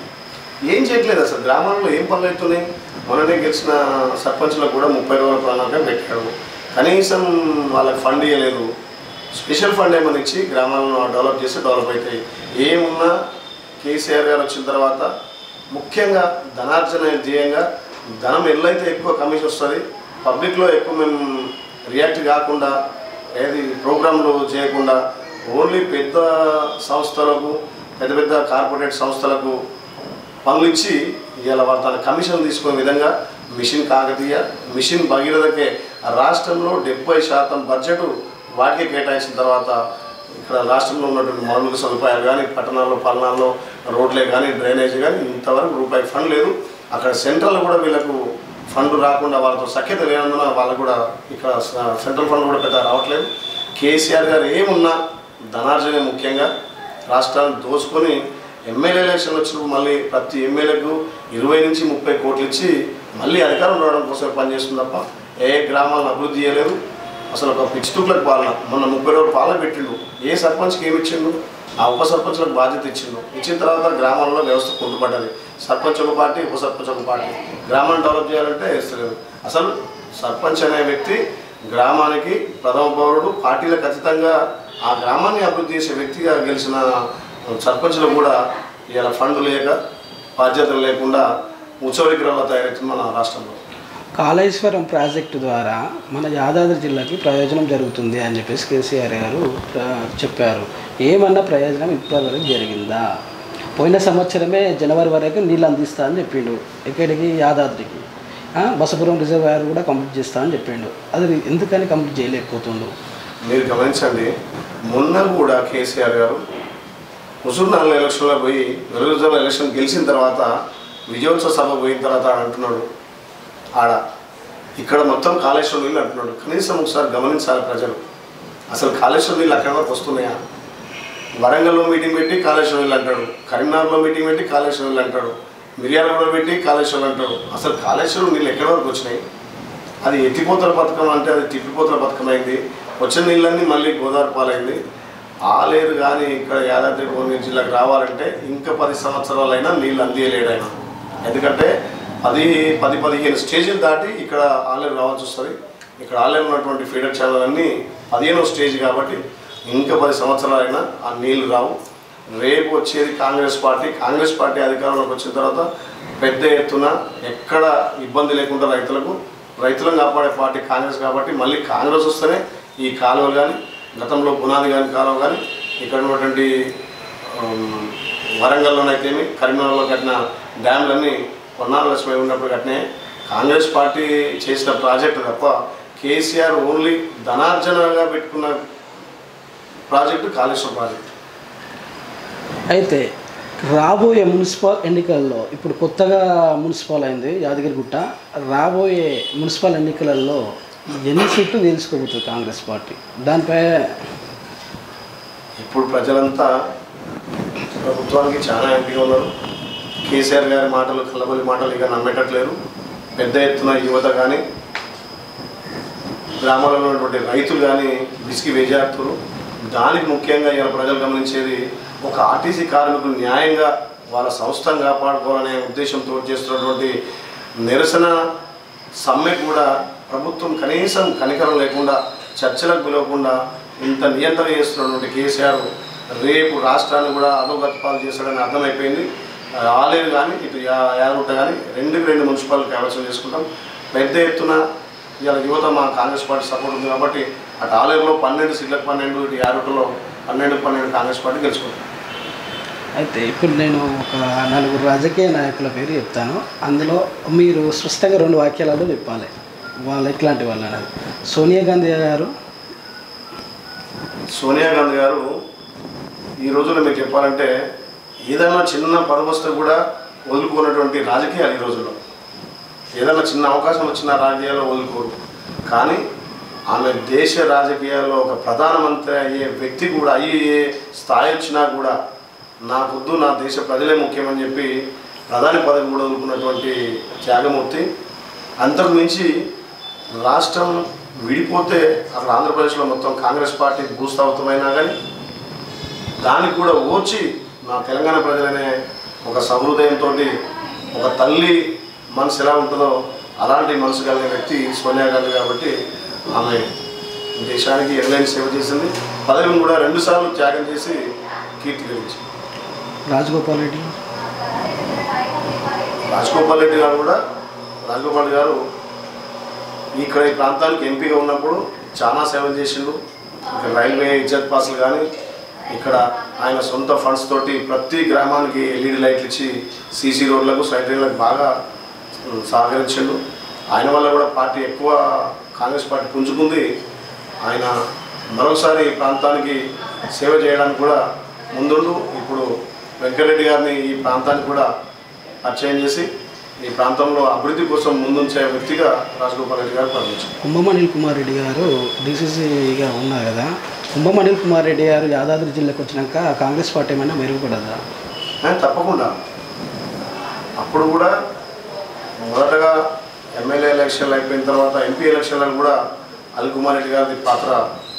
ఏం చేయట్లేదు అసలు. గ్రామాల్లో ఏం పనులు అవుతున్నాయి? మొన్ననే గెలిచిన సర్పంచ్లకు కూడా 30 రోజుల ప్రణాళిక పెట్టాడు. కనీసం వాళ్ళకి ఫండ్ ఇవ్వలేదు. స్పెషల్ ఫండ్ ఏమైనా ఇచ్చి గ్రామాలను డెవలప్ చేస్తే డెవలప్ అవుతాయి. ఏమున్నా కేసీఆర్ గారు వచ్చిన తర్వాత ముఖ్యంగా ధనార్జన ధ్యేయంగా, ధనం ఎల్లైతే ఎక్కువ కమిషన్ వస్తుంది, పబ్లిక్లో ఎక్కువ మేము రియాక్ట్ కాకుండా, ఏది ప్రోగ్రాంలు చేయకుండా ఓన్లీ పెద్ద సంస్థలకు, పెద్ద పెద్ద కార్పొరేట్ సంస్థలకు పనులు ఇచ్చి ఇవాళ వాళ్ళ తన కమిషన్ తీసుకునే విధంగా మిషన్ కాకతీయ, మిషన్ భగీరథకే రాష్ట్రంలో 70% బడ్జెట్ వాటికే కేటాయించిన తర్వాత ఇక్కడ రాష్ట్రంలో ఉన్నటువంటి మౌలిక సదుపాయాలు కానీ, పట్టణాల్లో పట్టణాల్లో రోడ్లే కానీ, డ్రైనేజ్ కానీ ఇంతవరకు రూపాయి ఫండ్ లేదు. అక్కడ సెంట్రల్ కూడా వీళ్ళకు ఫండ్ రాకుండా, వాళ్ళతో సఖ్యత లేనందున వాళ్ళకు కూడా ఇక్కడ సెంట్రల్ ఫండ్ కూడా పెద్ద రావట్లేదు. కేసీఆర్ గారు ఏమున్నా ధనార్జనే ముఖ్యంగా రాష్ట్రాన్ని దోచుకొని ఎమ్మెల్యే ఎలక్షన్ వచ్చినప్పుడు మళ్ళీ ప్రతి ఎమ్మెల్యేకు 20-30 కోట్లు ఇచ్చి మళ్ళీ అధికారం రావడం కోసం పనిచేస్తుంది తప్ప ఏ గ్రామాలను అభివృద్ధి చేయలేదు. అసలు ఒక పిచ్చుతుకులకు పాలన, మొన్న 30 రోజులు పాలన పెట్టిండు. ఏ సర్పంచ్కి ఏమి ఇచ్చిండు? ఆ ఉప సర్పంచ్లకు బాధ్యత ఇచ్చిండు. ఇచ్చిన తర్వాత గ్రామాల్లో వ్యవస్థ కుంటుపడ్డది. సర్పంచ్ ఒక పార్టీ, ఉప సర్పంచ్ ఒక పార్టీ. గ్రామాన్ని డెవలప్ చేయాలంటే ఇస్తలేదు. అసలు సర్పంచ్ అనే వ్యక్తి గ్రామానికి ప్రథమ పౌరుడు. పార్టీలకు ఖచ్చితంగా ఆ గ్రామాన్ని అభివృద్ధి చేసే వ్యక్తిగా గెలిచిన సర్పంచ్లు కూడా ఇలా ఫండ్ లేక, బాధ్యతలు లేకుండా ఉత్సవవిగ్రహాలు తయారవుతుంది మన రాష్ట్రంలో. కాళేశ్వరం ప్రాజెక్టు ద్వారా మన యాదాద్రి జిల్లాకి ప్రయోజనం జరుగుతుంది అని చెప్పేసి కేసీఆర్ గారు చెప్పారు. ఏమన్నా ప్రయోజనం ఇప్పటివరకు జరిగిందా? పోయిన సంవత్సరమే జనవరి వరకు నీళ్ళు అందిస్తా అని చెప్పిండు. ఎక్కడికి? యాదాద్రికి. బసపురం రిజర్వాయర్ కూడా కంప్లీట్ చేస్తా అని చెప్పిండు. అది ఎందుకని కంప్లీట్ చేయలేకపోతుండు? మీరు గమనించండి, మొన్న కూడా కేసీఆర్ గారు హుజూర్నగర్ ఎలక్షన్లో పోయి వెలుగుజల ఎలక్షన్ గెలిచిన తర్వాత విజయోత్సవ సభ పోయిన తర్వాత అంటున్నాడు, ఇక్కడ మొత్తం కాళేశ్వరం నీళ్ళు అంటున్నాడు. కనీసం ఒకసారి గమనించాలి ప్రజలు. అసలు కాళేశ్వరం నీళ్ళు అక్కడి వరకు వస్తున్నాయా? వరంగల్లో మీటింగ్ పెట్టి కాళేశ్వరం నీళ్ళు అంటాడు, కరీంనగర్లో మీటింగ్ పెట్టి కాళేశ్వరం నీళ్ళు అంటాడు, మిర్యాలగూడలో పెట్టి కాళేశ్వరం అంటాడు. అసలు కాళేశ్వరం నీళ్ళు ఎక్కడి వరకు వచ్చినాయి? అది ఎత్తిపోతల పథకం అంటే అది తిప్పిపోతల పథకం అయింది. వచ్చిన నీళ్ళన్నీ మళ్ళీ గోదావరి పాలైంది. ఆలేరు కానీ ఇక్కడ యాదాద్రి భువనగిరి జిల్లాకు రావాలంటే ఇంకా 10 సంవత్సరాలైనా నీళ్ళు అందియలేడు ఆయన. ఎందుకంటే 10-15 స్టేజీలు దాటి ఇక్కడ ఆలేరు రావాల్సి వస్తుంది. ఇక్కడ ఆలేరు ఉన్నటువంటి ఫీడర్ ఛానల్ అన్నీ 15వ స్టేజ్ కాబట్టి ఇంకా 10 సంవత్సరాలైనా ఆ నీళ్లు రావు. రేపు వచ్చేది కాంగ్రెస్ పార్టీ అధికారంలోకి వచ్చిన తర్వాత పెద్ద ఎత్తున ఎక్కడ ఇబ్బంది లేకుండా రైతులను కాపాడే పార్టీ కాంగ్రెస్ కాబట్టి మళ్ళీ కాంగ్రెస్ వస్తేనే ఈ కాలువలు కానీ గతంలో పునాది కానీ కాలువ కానీ ఇక్కడ ఉన్నటువంటి వరంగల్లోనైతేమి కరీంనగర్లో కట్టిన డ్యామ్లన్నీ కొన్నాళ్ళ లక్ష్మి ఉన్నప్పుడు కట్టినాయి. కాంగ్రెస్ పార్టీ చేసిన ప్రాజెక్టు తప్ప కేసీఆర్ ఓన్లీ ధనార్జనగా పెట్టుకున్న ప్రాజెక్టు కాళేశ్వరం ప్రాజెక్టు. అయితే రాబోయే మున్సిపల్ ఎన్నికల్లో ఇప్పుడు కొత్తగా మున్సిపల్ అయింది యాదగిరిగుట్ట, రాబోయే మున్సిపల్ ఎన్నికలలో ఎన్ని సీట్లు గెలుచుకోబోతుంది కాంగ్రెస్ పార్టీ? దానిపై ఇప్పుడు ప్రజలంతా ప్రభుత్వానికి చాలా యాంటీగా ఉన్నారు. కేసీఆర్ గారి మాటలు కల్లబొల్లి మాటలు ఇక నమ్మేటట్లేరు. పెద్ద ఎత్తున యువత కానీ గ్రామాలలో ఉన్నటువంటి రైతులు కానీ విసిగి వేజారుతున్నారు. దానికి ముఖ్యంగా ఇలా ప్రజలు గమనించేది ఒక ఆర్టీసీ కార్మికులు న్యాయంగా వాళ్ళ సంస్థను కాపాడుకోవాలనే ఉద్దేశంతో చేస్తున్నటువంటి నిరసన సమ్మె కూడా ప్రభుత్వం కనీసం కనికరం లేకుండా చర్చలకు పిలవకుండా ఇంత నియంత్రణ చేస్తున్నటువంటి కేసీఆర్ రేపు రాష్ట్రాన్ని కూడా అధోగతి పాలు చేస్తాడని అర్థమైపోయింది. ఆలేరు కానీ ఇటు యాదగుట్ట కానీ రెండు మున్సిపాలిటీ ఆలోచన చేసుకుంటాం. పెద్ద ఎత్తున ఇవాళ యువత మా కాంగ్రెస్ పార్టీ సపోర్ట్ ఉంది కాబట్టి అటు ఆలేరులో 12 సీట్లకు 12, ఇటు యాదగుట్టలో 12 కాంగ్రెస్ పార్టీ గెలుచుకుంటాం. అయితే ఇప్పుడు నేను ఒక 4 రాజకీయ నాయకుల పేరు చెప్తాను. అందులో మీరు స్పష్టంగా 2 వాక్యాలలో చెప్పాలి వాళ్ళు ఎట్లాంటి వాళ్ళు అనేది. సోనియా గాంధీ గారు ఈ రోజుల్లో మీకు చెప్పాలంటే ఏదైనా చిన్న పదవస్తు కూడా వదులుకున్నటువంటి రాజకీయాలు ఈ రోజుల్లో. ఏదైనా చిన్న అవకాశం వచ్చిన రాజకీయాల్లో వదులుకోరు. కానీ ఆమె దేశ రాజకీయాల్లో ఒక ప్రధానమంత్రి అయ్యే వ్యక్తి కూడా అయ్యే స్థాయి వచ్చినా కూడా నాకొద్దు, నా దేశ ప్రజలే ముఖ్యమని చెప్పి ప్రధాని పదవి కూడా వదులుకున్నటువంటి త్యాగమూర్తి. అంతకు మించి రాష్ట్రం విడిపోతే అక్కడ ఆంధ్రప్రదేశ్లో మొత్తం కాంగ్రెస్ పార్టీ భూస్థాపితమైనా కానీ దానికి కూడా ఓర్చి నా తెలంగాణ ప్రజలనే ఒక సహృదయంతో ఒక తల్లి మనసు ఎలా ఉంటుందో అలాంటి మనసు కలిగిన వ్యక్తి సోనియా గాంధీ కాబట్టి ఆమె దేశానికి ఎనలేని సేవ చేసింది. పదవిని కూడా 2 సార్లు త్యాగం చేసి కీర్తి కలిగించింది. రాజగోపాల్ రెడ్డి గారు ఇక్కడ ఈ ప్రాంతానికి ఎంపీగా ఉన్నప్పుడు చాలా సేవలు చేసిండు. ఇక్కడ రైల్వే ఇజ్జత్ పాసులు కానీ ఇక్కడ ఆయన సొంత ఫండ్స్ తోటి ప్రతి గ్రామానికి ఎల్ఈడి లైట్లు ఇచ్చి సీసీ రోడ్లకు సైడ్ రైళ్లకు బాగా సహకరించిండు. ఆయన వల్ల కూడా పార్టీ ఎక్కువ కాంగ్రెస్ పార్టీ పుంజుకుంది. ఆయన మరొకసారి ఈ ప్రాంతానికి సేవ చేయడానికి కూడా ముందుండు. ఇప్పుడు వెంకటరెడ్డి గారిని ఈ ప్రాంతానికి కూడా పరిచయం చేసి ఈ ప్రాంతంలో అభివృద్ధి కోసం ముందుంచే వ్యక్తిగా రాజగోపాల్ రెడ్డి గారు పరిగణించారు. కుంభం అనిల్ కుమార్ రెడ్డి గారు డీసీసీగా ఉన్నారు కదా, కుంభం అనిల్ కుమార్ రెడ్డి గారు యాదాద్రి జిల్లాకు వచ్చినాక కాంగ్రెస్ పార్టీ ఏమైనా మెరుగుపడదా? తప్పకుండా. అప్పుడు కూడా మొదటగా ఎమ్మెల్యే ఎలక్షన్లు అయిపోయిన తర్వాత ఎంపీ ఎలక్షన్లను కూడా అనిల్ కుమార్ రెడ్డి గారి పాత్ర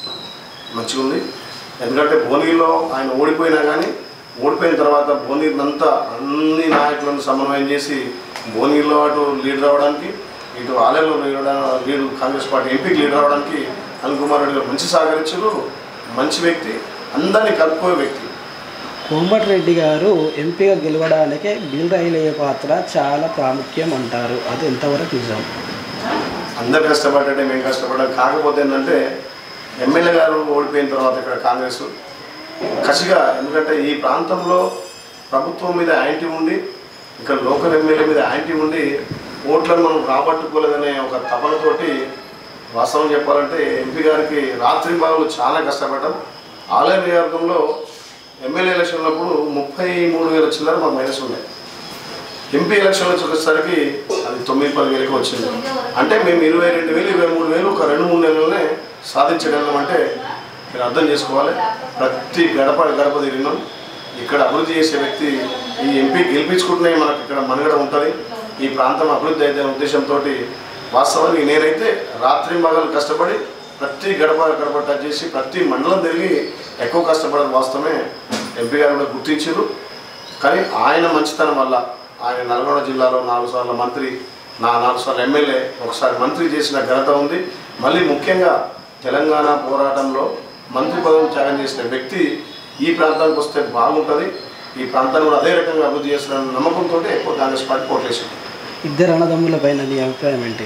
మంచిగా ఉంది. ఎందుకంటే భువనగిరిలో ఆయన ఓడిపోయినా కానీ ఓడిపోయిన తర్వాత భువనగిరినంతా అన్ని నాయకులను సమన్వయం చేసి భువనగిరిలో అటు లీడ్ రావడానికి ఇటు ఆలయంలో లీడ్ కాంగ్రెస్ పార్టీ ఎంపీకి లీడ్ రావడానికి అనిల్ కుమార్ రెడ్డి గారు మంచి సహకరించారు. మంచి వ్యక్తి, అందరినీ కలుపుకోయే వ్యక్తి. కోమటిరెడ్డి గారు ఎంపీగా గెలవడానికే బిల్ రైలయ్యే పాత్ర చాలా ప్రాముఖ్యం అంటారు. అది ఎంతవరకు నిజం? అందరు కష్టపడ్డే మేము కష్టపడ్డాం. కాకపోతే ఏంటంటే ఎమ్మెల్యే గారు ఓడిపోయిన తర్వాత ఇక్కడ కాంగ్రెస్ కసిగా, ఎందుకంటే ఈ ప్రాంతంలో ప్రభుత్వం మీద యాంటీ ఉండి ఇక్కడ లోకల్ ఎమ్మెల్యే మీద యాంటీ ఉండి ఓట్లను మనం రాబట్టుకోలేదనే ఒక తపనతోటి వాస్తవం చెప్పాలంటే ఎంపీ గారికి రాత్రి భాగంలో చాలా కష్టపడ్డాం. ఆలయ నియోజకవర్గంలో ఎమ్మెల్యే ఎలక్షన్ ఉన్నప్పుడు 33,000 చిల్లర మాకు మైనస్ ఉన్నాయి. ఎంపీ ఎలక్షన్ వచ్చేసరికి అది 9-10,000కి వచ్చింది. అంటే మేము 22,000 23,000 ఒక 2-3 నెలలనే సాధించగలం. అంటే మీరు అర్థం చేసుకోవాలి. ప్రతి గడప తిరిగినాం. ఇక్కడ అభివృద్ధి చేసే వ్యక్తి ఈ ఎంపీ గెలిపించుకుంటూనే మనకు ఇక్కడ మనుగడ ఉంటుంది, ఈ ప్రాంతం అభివృద్ధి అయితే ఉద్దేశంతో వాస్తవానికి నేనైతే రాత్రి మగలు కష్టపడి ప్రతి గడప టచ్ చేసి ప్రతి మండలం తిరిగి ఎక్కువ కష్టపడడం వాస్తవమే. ఎంపీ గారు కూడా గుర్తించారు. కానీ ఆయన మంచితనం వల్ల ఆయన నల్గొండ జిల్లాలో 4 సార్లు మంత్రి, 4 సార్లు ఎమ్మెల్యే, ఒకసారి మంత్రి చేసిన ఘనత ఉంది. మళ్ళీ ముఖ్యంగా తెలంగాణ పోరాటంలో మంత్రి పదవిని త్యాగం చేసిన వ్యక్తి ఈ ప్రాంతానికి వస్తే బాగుంటుంది, ఈ ప్రాంతాన్ని కూడా అదే రకంగా అభివృద్ధి చేస్తున్న నమ్మకంతో ఎక్కువ కాంగ్రెస్ పార్టీ ఓట్లేసింది. ఇద్దరు అన్నదమ్ముల పైన నీ అభిప్రాయం ఏంటి?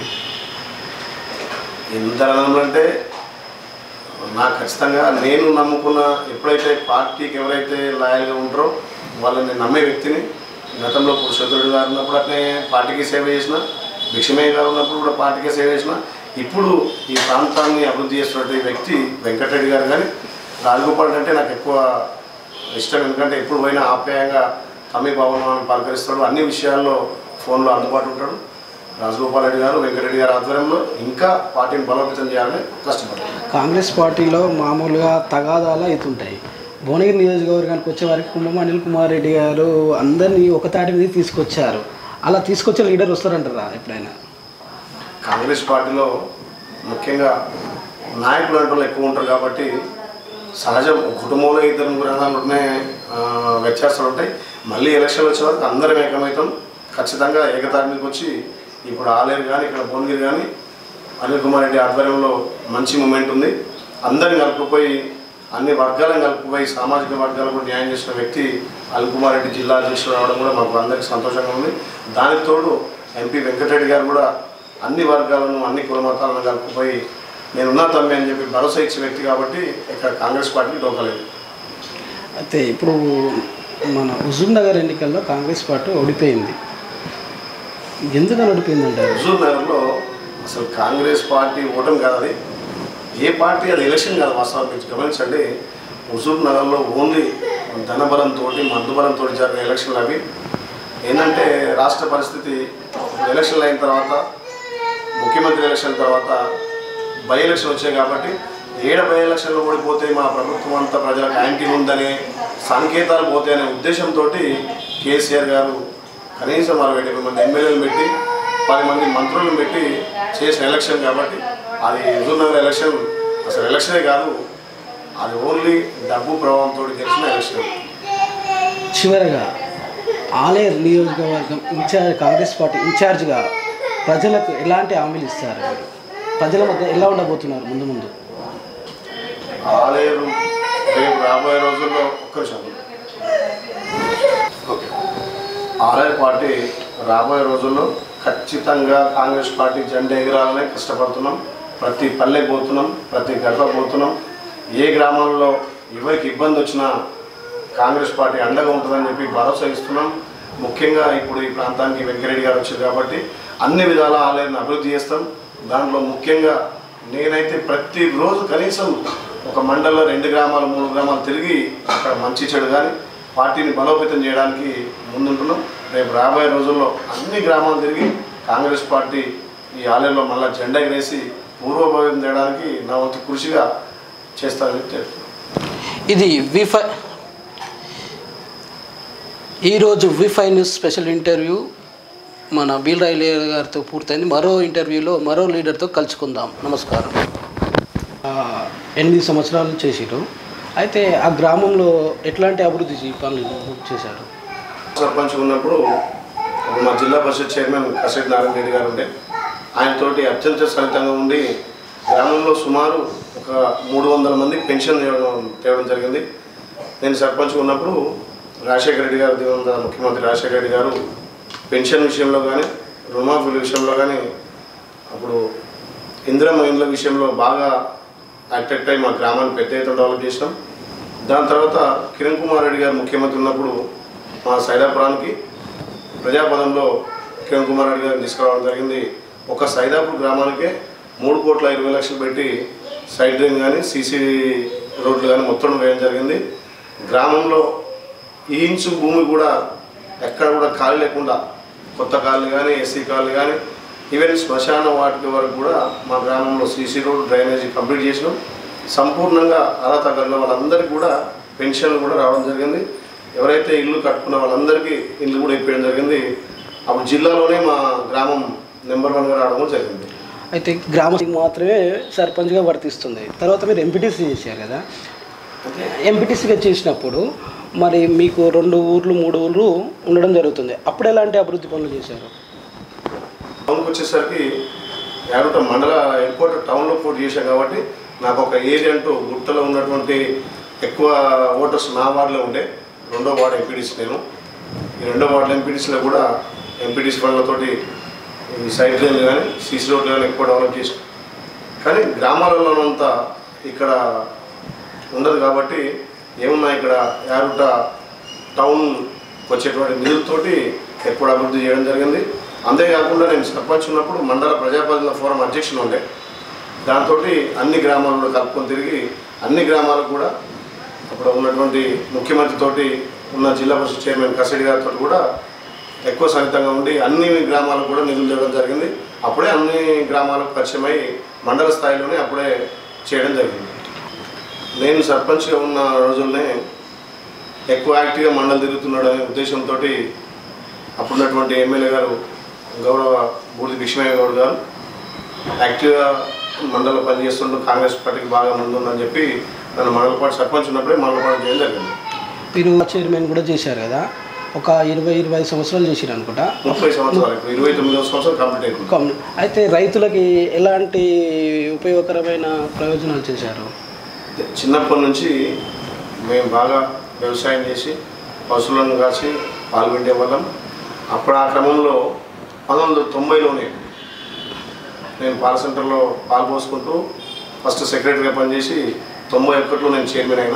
ఇద్దరు అన్నదమ్ములు అంటే నాకు ఖచ్చితంగా నేను నమ్ముకున్న ఎప్పుడైతే పార్టీకి ఎవరైతే లాయల్గా ఉంటారో వాళ్ళని నేను నమ్మే వ్యక్తిని. గతంలో పురుషోత్తరుడు గారు ఉన్నప్పుడు అట్లే పార్టీకి సేవ చేసిన, భిక్షమయ్య గారు ఉన్నప్పుడు కూడా పార్టీకి సేవ చేసిన, ఇప్పుడు ఈ ప్రాంతాన్ని అభివృద్ధి చేస్తున్నటువంటి వ్యక్తి వెంకటరెడ్డి గారు. కానీ రాజగోపాల్ అంటే నాకు ఎక్కువ ఇష్టం, ఎందుకంటే ఎప్పుడు పోయినా ఆప్యాయంగా తమ్మి భవనాన్ని పలకరిస్తాడు, అన్ని విషయాల్లో ఫోన్లో అందుబాటు ఉంటాడు. రాజగోపాల్ రెడ్డి గారు వెంకటరెడ్డి గారి ఆధ్వర్యంలో ఇంకా పార్టీని బలోపేతం చేయాలని కష్టపడ్డారు. కాంగ్రెస్ పార్టీలో మామూలుగా తగాదాలు అవుతుంటాయి. భువనగిరి నియోజకవర్గానికి వచ్చే వారికి కుంభం అనిల్ కుమార్ రెడ్డి గారు అందరినీ ఒక తాటి మీద తీసుకొచ్చారు. అలా తీసుకొచ్చే లీడర్ వస్తారంటారా ఎప్పుడైనా? కాంగ్రెస్ పార్టీలో ముఖ్యంగా నాయకులు అంటే ఎక్కువ ఉంటారు కాబట్టి సహజం, కుటుంబంలో ఇద్దరు ముగ్గురు అన్ననే వ్యత్యాసాలు ఉంటాయి. మళ్ళీ ఎలక్షన్లు వచ్చే వరకు అందరం ఏకమవుతాం. ఖచ్చితంగా ఏకతాటి మీదకి వచ్చి ఇప్పుడు ఆలేరు కానీ ఇక్కడ భువనగిరి కానీ అనిల్ కుమార్ రెడ్డి ఆధ్వర్యంలో మంచి మూమెంట్ ఉంది. అందరిని కలుపుకుపోయి అన్ని వర్గాలను కలుపుకుపోయి సామాజిక వర్గాలకు న్యాయం చేసిన వ్యక్తి అనిల్ కుమార్ రెడ్డి జిల్లా అధ్యక్షుడు రావడం కూడా మాకు అందరికీ సంతోషంగా ఉంది. దానికి తోడు ఎంపీ వెంకటరెడ్డి గారు కూడా అన్ని వర్గాలను అన్ని కుల మతాలను కలుపుకుపోయి నేనున్నా తమ్మి అని చెప్పి భరోసా ఇచ్చే వ్యక్తి కాబట్టి ఇక్కడ కాంగ్రెస్ పార్టీకి డోకలేదు. అయితే ఇప్పుడు మన హుజూర్ నగర్ ఎన్నికల్లో కాంగ్రెస్ పార్టీ ఓడిపోయింది. ఎందుకని ఓడిపోయింది అంటారు? హుజూర్ నగర్లో అసలు కాంగ్రెస్ పార్టీ ఓటమి కాదు, అది ఏ పార్టీ, అది ఎలక్షన్ కాదు. వాస్తవానికి గమనించండి, హుజూర్ నగర్లో ఓన్లీ ధనబలంతో మందుబలంతో జరిగిన ఎలక్షన్లు అవి. ఏంటంటే రాష్ట్ర పరిస్థితి ఎలక్షన్లు అయిన తర్వాత, ముఖ్యమంత్రి ఎలక్షన్ తర్వాత బై ఎలక్షన్ వచ్చాయి కాబట్టి బై ఎలక్షన్లో ఓడిపోతే మా ప్రభుత్వం అంతా ప్రజలకు యాంటీ ఉందనే సంకేతాలు పోతాయనే ఉద్దేశంతో కేసీఆర్ గారు కనీసం 60 మంది ఎమ్మెల్యేలు పెట్టి 10 మంది మంత్రులను పెట్టి చేసిన ఎలక్షన్ కాబట్టి అది హుజూర్ నగర్ ఎలక్షన్ అసలు ఎలక్షనే కాదు, అది ఓన్లీ డబ్బు ప్రభావంతో గెలిచిన ఎలక్షన్. చివరగా ఆలేరు నియోజకవర్గం ఇన్ఛార్జ్, కాంగ్రెస్ పార్టీ ఇన్ఛార్జ్గా ప్రజలకు ఎలాంటి హామీలు ఇస్తారు? ప్రజల మధ్య ఎలా ఉండబోతున్నారు ముందు ముందు? ఆలేరు రేపు రాబోయే రోజుల్లో ఆలేరు పార్టీ రాబోయే రోజుల్లో ఖచ్చితంగా కాంగ్రెస్ పార్టీ జెండా ఎగరాలనే కష్టపడుతున్నాం. ప్రతి పల్లెకి పోతున్నాం, ప్రతి గడప పోతున్నాం. ఏ గ్రామాల్లో ఎవరికి ఇబ్బంది వచ్చినా కాంగ్రెస్ పార్టీ అండగా ఉంటుందని చెప్పి భరోసా ఇస్తున్నాం. ముఖ్యంగా ఇప్పుడు ఈ ప్రాంతానికి వెంకరెడ్డి గారు వచ్చారు కాబట్టి అన్ని విధాల ఆలయాన్ని అభివృద్ధి చేస్తాం. దాంట్లో ముఖ్యంగా నేనైతే ప్రతిరోజు కనీసం ఒక మండలంలో 2 గ్రామాలు 3 గ్రామాలు తిరిగి అక్కడ మంచి చెడు కానీ పార్టీని బలోపేతం చేయడానికి ముందుంటున్నాం. రేపు రాబోయే రోజుల్లో అన్ని గ్రామాలు తిరిగి కాంగ్రెస్ పార్టీ ఈ ఆలయంలో మళ్ళీ జెండా ఎగరేసి పూర్వభావం చేయడానికి నా వంతు కృషిగా చేస్తానని తెలుపుతున్నాను. ఇది ఈరోజు వి5 న్యూస్ స్పెషల్ ఇంటర్వ్యూ మన బీల్ ఐలేయర్ గారితో పూర్తయింది. మరో ఇంటర్వ్యూలో మరో లీడర్తో కలుసుకుందాం. నమస్కారం. 8 సంవత్సరాలు చేసిరు. అయితే ఆ గ్రామంలో ఎట్లాంటి అభివృద్ధి పనులు చేశారు? సర్పంచ్ ఉన్నప్పుడు మా జిల్లా పరిషత్ చైర్మన్ కసిరెడ్డి నారాయణ రెడ్డి గారు ఉండే, ఆయనతోటి అత్యంత సన్నిహితంగా ఉండి గ్రామంలో సుమారు ఒక 300 మందికి పెన్షన్ తేవడం జరిగింది. నేను సర్పంచ్ ఉన్నప్పుడు రాజశేఖర రెడ్డి గారు, దివంగత ముఖ్యమంత్రి రాజశేఖర రెడ్డి గారు పెన్షన్ విషయంలో కానీ రుణమాఫీల విషయంలో కానీ అప్పుడు ఇందిరమ్మ ఇండ్ల విషయంలో బాగా యాక్టెక్ట్ అయి మా గ్రామాన్ని పెద్ద ఎత్తున డెవలప్ చేసినాం. దాని తర్వాత కిరణ్ కుమార్ రెడ్డి గారు ముఖ్యమంత్రి ఉన్నప్పుడు మా సైదాపురానికి ప్రజాపదంలో కిరణ్ కుమార్ రెడ్డి గారిని తీసుకురావడం జరిగింది. ఒక సైదాపూర్ గ్రామానికే 3,20,00,000 పెట్టి సైడ్ డ్రైన్ కానీ సీసీ రోడ్లు కానీ మొత్తం వేయడం జరిగింది. గ్రామంలో ఈ ఇంచు భూమి కూడా ఎక్కడ కూడా ఖాళీ లేకుండా కొత్త కాలనీ కానీ ఎస్సీ కాలనీ కానీ ఈవెన్ శ్మశాన వాటికి వరకు కూడా మా గ్రామంలో సీసీ రోడ్ డ్రైనేజీ కంప్లీట్ చేసినాం. సంపూర్ణంగా అర్హత కలిగిన వాళ్ళందరికీ కూడా పెన్షన్లు కూడా రావడం జరిగింది. ఎవరైతే ఇల్లు కట్టుకున్న వాళ్ళందరికీ ఇల్లు కూడా ఇప్పించడం జరిగింది. అప్పుడు జిల్లాలోనే మా గ్రామం నెంబర్ 1గా రావడం జరిగింది. అయితే గ్రామానికి మాత్రమే సర్పంచ్గా వర్తిస్తుంది. తర్వాత మీరు ఎంపీటీసీ చేశారు కదా, ఎంపీటీసీగా చేసినప్పుడు మరి మీకు 2 ఊర్లు 3 ఊర్లు ఉండడం జరుగుతుంది. అప్పుడు ఎలాంటి అభివృద్ధి పనులు చేశారు? టౌన్కి వచ్చేసరికి యాదట మండల హెడ్ క్వార్టర్ టౌన్లో పోటీ చేశాను కాబట్టి నాకు ఒక ఏరియా అంటూ గుట్టలో ఉన్నటువంటి ఎక్కువ ఓటర్స్ నా వార్డులో ఉండే. రెండో వార్డు ఎంపీటీసీ నేను. ఈ రెండో వార్డు ఎంపీటీసీలో కూడా ఎంపీటీసీ ఫండ్లతోటి ఈ సైడ్ లైన్లు కానీ సీసీ రోడ్లు కానీ ఎక్కువ డెవలప్ చేసాం. కానీ గ్రామాలలోనంతా ఇక్కడ ఉండదు కాబట్టి ఏమున్నా ఇక్కడ యారుట టౌన్కి వచ్చేటువంటి నిధులతోటి ఎక్కువ అభివృద్ధి చేయడం జరిగింది. అంతేకాకుండా నేను సర్పంచ్ ఉన్నప్పుడు మండల ప్రజాప్రతినిధుల ఫోరం అధ్యక్షుడు ఉండే. దాంతో అన్ని గ్రామాలను కలుపుకొని తిరిగి అన్ని గ్రామాలకు కూడా అప్పుడు ఉన్నటువంటి ముఖ్యమంత్రితోటి ఉన్న జిల్లా పరిషత్ చైర్మన్ కసిరెడ్డి గారితో కూడా ఎక్కువ సన్నిహితంగా ఉండి అన్ని గ్రామాలకు కూడా నిధులు ఇవ్వడం జరిగింది. అప్పుడే అన్ని గ్రామాలకు పరిచయమై మండల స్థాయిలోనే అప్పుడే చేయడం జరిగింది. నేను సర్పంచ్గా ఉన్న రోజుల్లోనే ఎక్కువ యాక్టివ్గా మండలి తిరుగుతున్నాడు అనే ఉద్దేశంతో అప్పుడున్నటువంటి ఎమ్మెల్యే గారు గౌరవ బూడిద భీష్మయ్య గౌడ్ గారు యాక్టివ్గా మండలంలో పనిచేస్తుంటూ కాంగ్రెస్ పార్టీకి బాగా ముందుందని చెప్పి నన్ను మండలపాటి సర్పంచ్ ఉన్నప్పుడే మండలపాటి చేయడం జరిగింది. మీరు చైర్మన్ కూడా చేశారు కదా, ఒక 20-25 సంవత్సరాలు చేశారు అనుకుంటా. 30 సంవత్సరాలు, 29వ సంవత్సరం కంప్లీట్ అయిపోయింది. అయితే రైతులకి ఎలాంటి ఉపయోగకరమైన ప్రయోజనాలు చేశారు? చిన్నప్పటి నుంచి మేము బాగా వ్యవసాయం చేసి పశువులను కాసి పాలు పిండే వాళ్ళం. అప్పుడు ఆ క్రమంలో 1990లోనే నేను పాల సెంటర్లో పాలు పోసుకుంటూ ఫస్ట్ సెక్రటరీగా పనిచేసి 91లో నేను చైర్మన్ అయినా.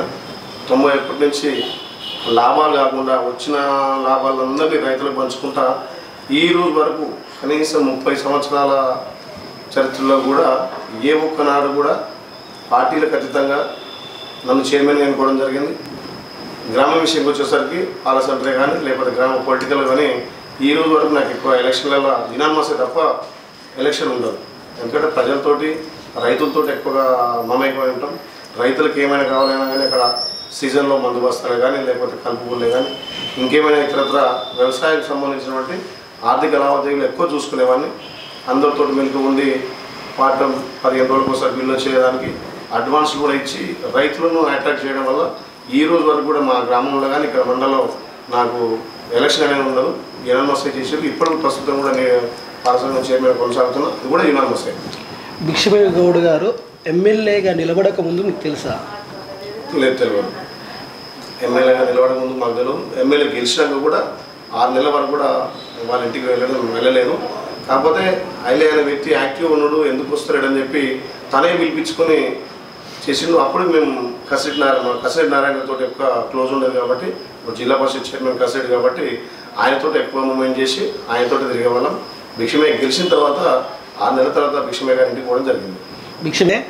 91 నుంచి లాభాలు కాకుండా వచ్చిన లాభాలందరినీ రైతులకు పంచుకుంటా ఈ రోజు వరకు కనీసం 30 సంవత్సరాల చరిత్రలో కూడా ఏ ఒక్కనాడు కూడా పార్టీలకు అతీతంగా నన్ను చైర్మన్గా ఎన్నుకోవడం జరిగింది. గ్రామం విషయంకి వచ్చేసరికి పాల సెంటరే కానీ లేకపోతే గ్రామ పొలిటికల్ కానీ ఈ రోజు వరకు నాకు ఎక్కువ ఎలక్షన్లలో దినామాసే తప్ప ఎలక్షన్ ఉండదు. ఎందుకంటే ప్రజలతోటి రైతులతో ఎక్కువగా మమేకమై ఉంటాం. రైతులకు ఏమైనా కావాలన్నా కానీ అక్కడ సీజన్లో మందు బస్తాలు కానీ లేకపోతే కలుపుకునే కానీ ఇంకేమైనా ఇతరత్ర వ్యవసాయానికి సంబంధించినటువంటి ఆర్థిక లావాదేవీలు ఎక్కువ చూసుకునేవాడిని. అందరితో మెలకు ఉండి వాటం 15 రోజులకు ఒకసారి బిల్లు వచ్చేదానికి అడ్వాన్స్ కూడా ఇచ్చి రైతులను అట్రాక్ట్ చేయడం వల్ల ఈ రోజు వరకు కూడా మా గ్రామంలో కానీ ఇక్కడ మండలంలో నాకు ఎలక్షన్ అనేది ఉండదు. యునానిమస్గా చేసేది ఇప్పుడు ప్రస్తుతం కూడా నేను పాలసంఘం చైర్మన్ కొనసాగుతున్నా. ఇది కూడా యునానిమస్గా. భీష్మయ్య గౌడ్ గారు ఎమ్మెల్యేగా నిలబడక ముందు మీకు తెలుసా? లేదు, తెలియదు. ఎమ్మెల్యేగా నిలబడక ముందు మాకు తెలియదు. ఎమ్మెల్యే గెలిచినాక కూడా 6 నెలల వరకు కూడా వాళ్ళ ఇంటికి వెళ్ళలేదు. కాకపోతే ఐలే అనే వ్యక్తి యాక్టివ్గా ఉన్నాడు, ఎందుకు వస్తాడని చెప్పి తనే పిలిపించుకొని చేసిండు. అప్పుడు మేము కసిరెడ్డి నారాయణతో ఎక్కువ క్లోజ్ ఉండేది కాబట్టి జిల్లా పరిషత్ చైర్మన్ కసిరెడ్డి కాబట్టి ఆయనతో ఎక్కువ మూమెంట్ చేసి ఆయనతో తిరిగే వాళ్ళం. భీష్మయ్య గెలిచిన తర్వాత 6 నెలల తర్వాత భీష్మయ్య గారి ఇంటికి పోవడం జరిగింది. భీష్మయ్య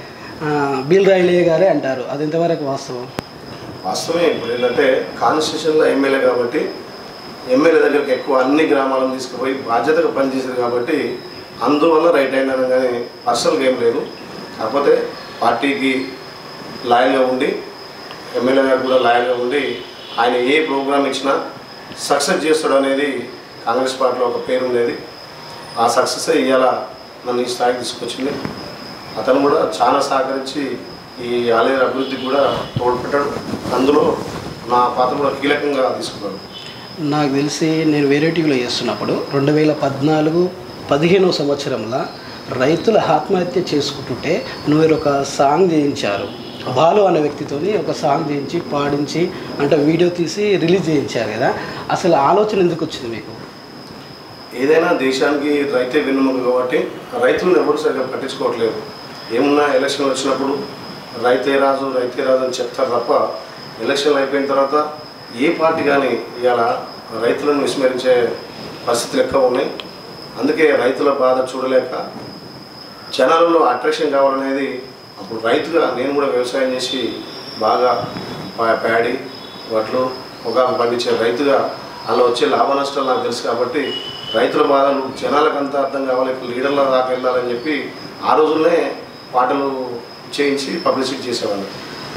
బీల్ రాయిలే గారే అంటారు, అది ఎంతవరకు వాస్తవం? వాస్తవమే. ఇప్పుడు ఏంటంటే కాన్స్టిట్యూషన్లో ఎమ్మెల్యే కాబట్టి ఎమ్మెల్యే దగ్గరికి ఎక్కువ అన్ని గ్రామాలను తీసుకుపోయి బాధ్యతగా పనిచేసేది కాబట్టి అందువల్ల రైట్ అయినా కానీ పర్సనల్గా ఏం లేదు. కాకపోతే పార్టీకి లాయల్గా ఉండి ఎమ్మెల్యే గారు కూడా లాయల్గా ఉండి ఆయన ఏ ప్రోగ్రామ్ ఇచ్చినా సక్సెస్ చేస్తాడు అనేది కాంగ్రెస్ పార్టీలో ఒక పేరు ఉండేది. ఆ సక్సెస్ ఇవాళ నన్ను ఈ స్థాయికి తీసుకొచ్చింది. అతను కూడా చాలా సహకరించి ఈ ఆలయ అభివృద్ధికి కూడా తోడ్పడ్డాడు. అందులో నా పాత్ర కూడా కీలకంగా తీసుకున్నాడు. నాకు తెలిసి నేను వేరే టీవీలో చేస్తున్నప్పుడు 2014-15 సంవత్సరంలో రైతుల ఆత్మహత్య చేసుకుంటుంటే నువ్వు ఒక సాంగ్ చేయించారు. బాలు అనే వ్యక్తితోని ఒక సాంగ్ చేయించి పాడించి అంటే వీడియో తీసి రిలీజ్ చేయించారు కదా, అసలు ఆలోచన ఎందుకు వచ్చింది మీకు? ఏదైనా దేశానికి రైతే వెన్నుముక కాబట్టి రైతులను ఎవరు సరిగ్గా పట్టించుకోవట్లేదు. ఏమున్నా ఎలక్షన్ వచ్చినప్పుడు రైతే రాజు అని చెప్తారు తప్ప ఎలక్షన్లు అయిపోయిన తర్వాత ఏ పార్టీ కానీ ఇవాళ రైతులను విస్మరించే పరిస్థితులు ఎక్కువ ఉన్నాయి. అందుకే రైతుల బాధ చూడలేక జనాలలో అట్రాక్షన్ కావాలనేది అప్పుడు రైతుగా నేను కూడా వ్యవసాయం చేసి బాగా ప్యాడీ వడ్లు పొగాకు పండించే రైతుగా అలా వచ్చే లాభ నష్టాలు నాకు తెలుసు కాబట్టి రైతుల బాధలు జనాలకు అర్థం కావాలి, లీడర్ల దాకా వెళ్ళాలని చెప్పి ఆ రోజుల్లోనే పాటలు చేయించి పబ్లిసిటీ చేసేవాళ్ళు.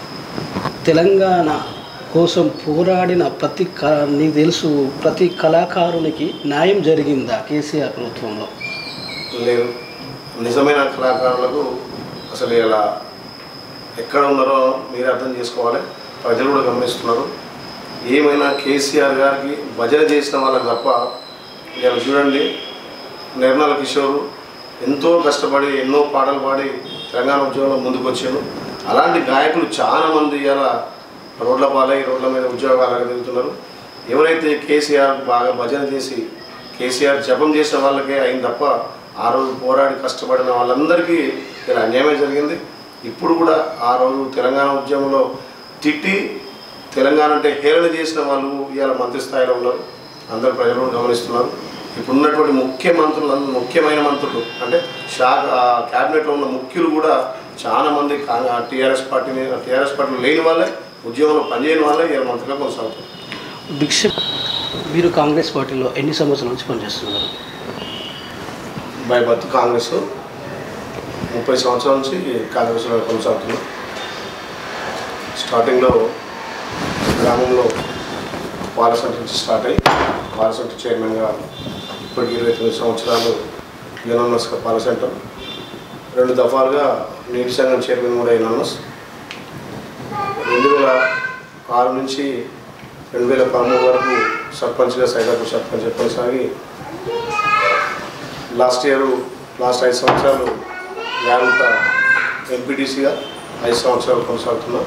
తెలంగాణ కోసం పోరాడిన నీకు తెలుసు ప్రతి కళాకారునికి న్యాయం జరిగిందా కేసీఆర్ ప్రభుత్వంలో? లేదు. నిజమైన కళాకారులకు అసలు ఇలా ఎక్కడ ఉన్నారో మీరు అర్థం చేసుకోవాలి. ప్రజలు కూడా గమనిస్తున్నారు. ఏమైనా కేసీఆర్ గారికి భజన చేసిన వాళ్ళకి తప్ప ఇలా చూడండి, నిర్మల కిషోర్ ఎంతో కష్టపడి ఎన్నో పాటలు పాడి తెలంగాణ ఉద్యమంలో ముందుకు వచ్చాడు. అలాంటి గాయకులు చాలామంది ఇలా రోడ్ల పాలై రోడ్ల మీద ఉద్యోగాలు తిరుగుతున్నారు. ఎవరైతే కేసీఆర్ బాగా భజన చేసి కేసీఆర్ జపం చేసిన వాళ్ళకే అయింది తప్ప ఆ రోజు పోరాడి కష్టపడిన వాళ్ళందరికీ ఇలా అన్యాయమే జరిగింది. ఇప్పుడు కూడా ఆ రోజు తెలంగాణ ఉద్యమంలో తిట్టి తెలంగాణ అంటే హేళన చేసిన వాళ్ళు ఇవాళ మంత్రి స్థాయిలో ఉన్నారు. అందరు ప్రజలు గమనిస్తున్నారు. ఇప్పుడు ఉన్నటువంటి ముఖ్యమైన మంత్రులు అంటే క్యాబినెట్లో ఉన్న ముఖ్యులు కూడా చాలామంది టీఆర్ఎస్ పార్టీలో లేని వాళ్ళే, ఉద్యమంలో పనిచేయని వాళ్ళే ఇవాళ మంత్రిగా కొనసాగుతారు. మీరు కాంగ్రెస్ పార్టీలో ఎన్ని సంవత్సరాల నుంచి పనిచేస్తున్నారు? బై బర్త్ కాంగ్రెస్ 30 సంవత్సరాల నుంచి కాంగ్రెస్లో కొనసాగుతున్నాం. స్టార్టింగ్లో గ్రామంలో పాల సెంటర్ నుంచి స్టార్ట్ అయ్యి పాల సెంటర్ చైర్మన్గా ఇప్పటికి 29 సంవత్సరాలు యునానమస్గా పాల సెంటర్, 2 దఫాలుగా నీటి సంఘం చైర్మన్ కూడా యునానమస్. 2006 నుంచి 2013 వరకు సర్పంచ్గా సైదాపూర్ సర్పంచ్ కొనసాగి లాస్ట్ 5 సంవత్సరాలు యానంత ఎంపీటీసీగా 5 సంవత్సరాలు కొనసాగుతున్నాం.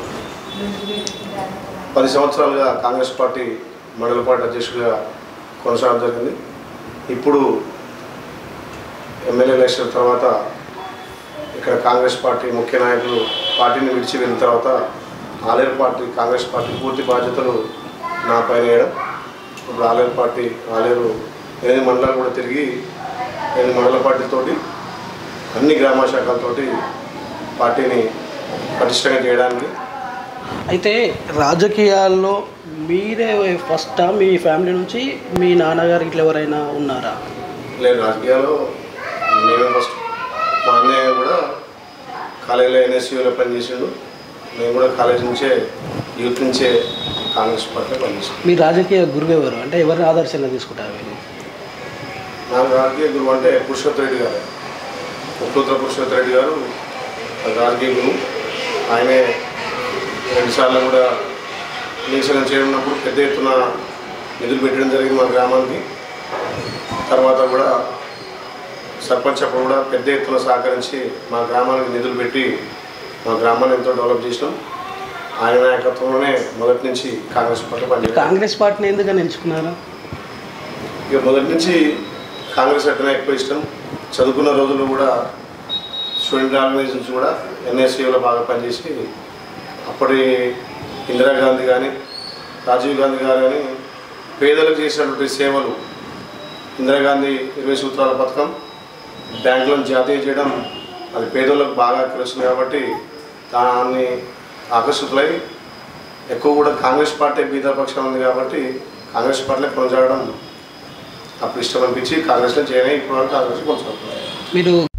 10 సంవత్సరాలుగా కాంగ్రెస్ పార్టీ మండల పార్టీ అధ్యక్షుడిగా కొనసాగడం జరిగింది. ఇప్పుడు ఎమ్మెల్యే ఎలక్షన్ తర్వాత ఇక్కడ కాంగ్రెస్ పార్టీ ముఖ్య నాయకులు పార్టీని విడిచి వెళ్ళిన తర్వాత కాంగ్రెస్ పార్టీ పూర్తి బాధ్యతలు నా పైన వేయడం. ఇప్పుడు ఆలేరు 8 మండలాలు కూడా తిరిగి 8 మండల పార్టీతోటి అన్ని గ్రామ శాఖలతోటి పార్టీని పటిష్టంగా చేయడానికి. అయితే రాజకీయాల్లో మీరే ఫస్టా, మీ ఫ్యామిలీ నుంచి మీ నాన్నగారు ఇట్లా ఎవరైనా ఉన్నారా? లేదు, రాజకీయాల్లో మేమే ఫస్ట్. మా అన్నయ్య కూడా కాలేజీలో ఎన్ఎస్యూలో పనిచేసాడు. మేము కూడా కాలేజ్ నుంచే యూత్ నుంచే కాంగ్రెస్ పార్టీలో పనిచేసాం. మీ రాజకీయ గురువు ఎవరు? అంటే ఎవరిని ఆదర్శంగా తీసుకుంటారు మీరు? నాకు రాజకీయ గురువు అంటే పురుషోత్తమ రెడ్డి గారు, ఉప్పుత్ర పురుషోత్తమ రెడ్డి గారు రాజకీయ గురువు. ఆయనే 2 సార్లు కూడా ఎలక్షన్ చేయనున్నప్పుడు పెద్ద ఎత్తున నిధులు పెట్టడం జరిగింది మా గ్రామానికి. తర్వాత కూడా సర్పంచ్ అప్పుడు కూడా పెద్ద ఎత్తున సహకరించి మా గ్రామానికి నిధులు పెట్టి మా గ్రామాన్ని ఎంతో డెవలప్ చేసినాం. ఆయన నాయకత్వంలోనే మొదటి నుంచి కాంగ్రెస్ పార్టీ పనిచేయాలి. కాంగ్రెస్ పార్టీని ఎందుకని ఎంచుకున్నారా? ఇక మొదటి నుంచి కాంగ్రెస్ అంటే ఎక్కువ ఇష్టం. చదువుకున్న రోజుల్లో కూడా స్టూడెంట్ ఆర్గనైజేషన్స్ కూడా ఎన్ఎస్యూలో బాగా పనిచేసి అప్పటి ఇందిరాగాంధీ కానీ రాజీవ్ గాంధీ గారు కానీ పేదలకు చేసినటువంటి సేవలు, ఇందిరాగాంధీ 20 సూత్రాల పథకం, బ్యాంకులను జాతీయ చేయడం, అది పేదలకు బాగా తెలుస్తుంది కాబట్టి దాన్ని ఆకర్షితులై ఎక్కువ కూడా కాంగ్రెస్ పార్టీ బీదపక్షం ఉంది కాబట్టి కాంగ్రెస్ పార్టీలో కొనసాగడం అప్పుడు ఇష్టం అనిపించి కాంగ్రెస్లో చేయాలి. ఇప్పుడు కాంగ్రెస్ కొనసాగుతుంది. మీరు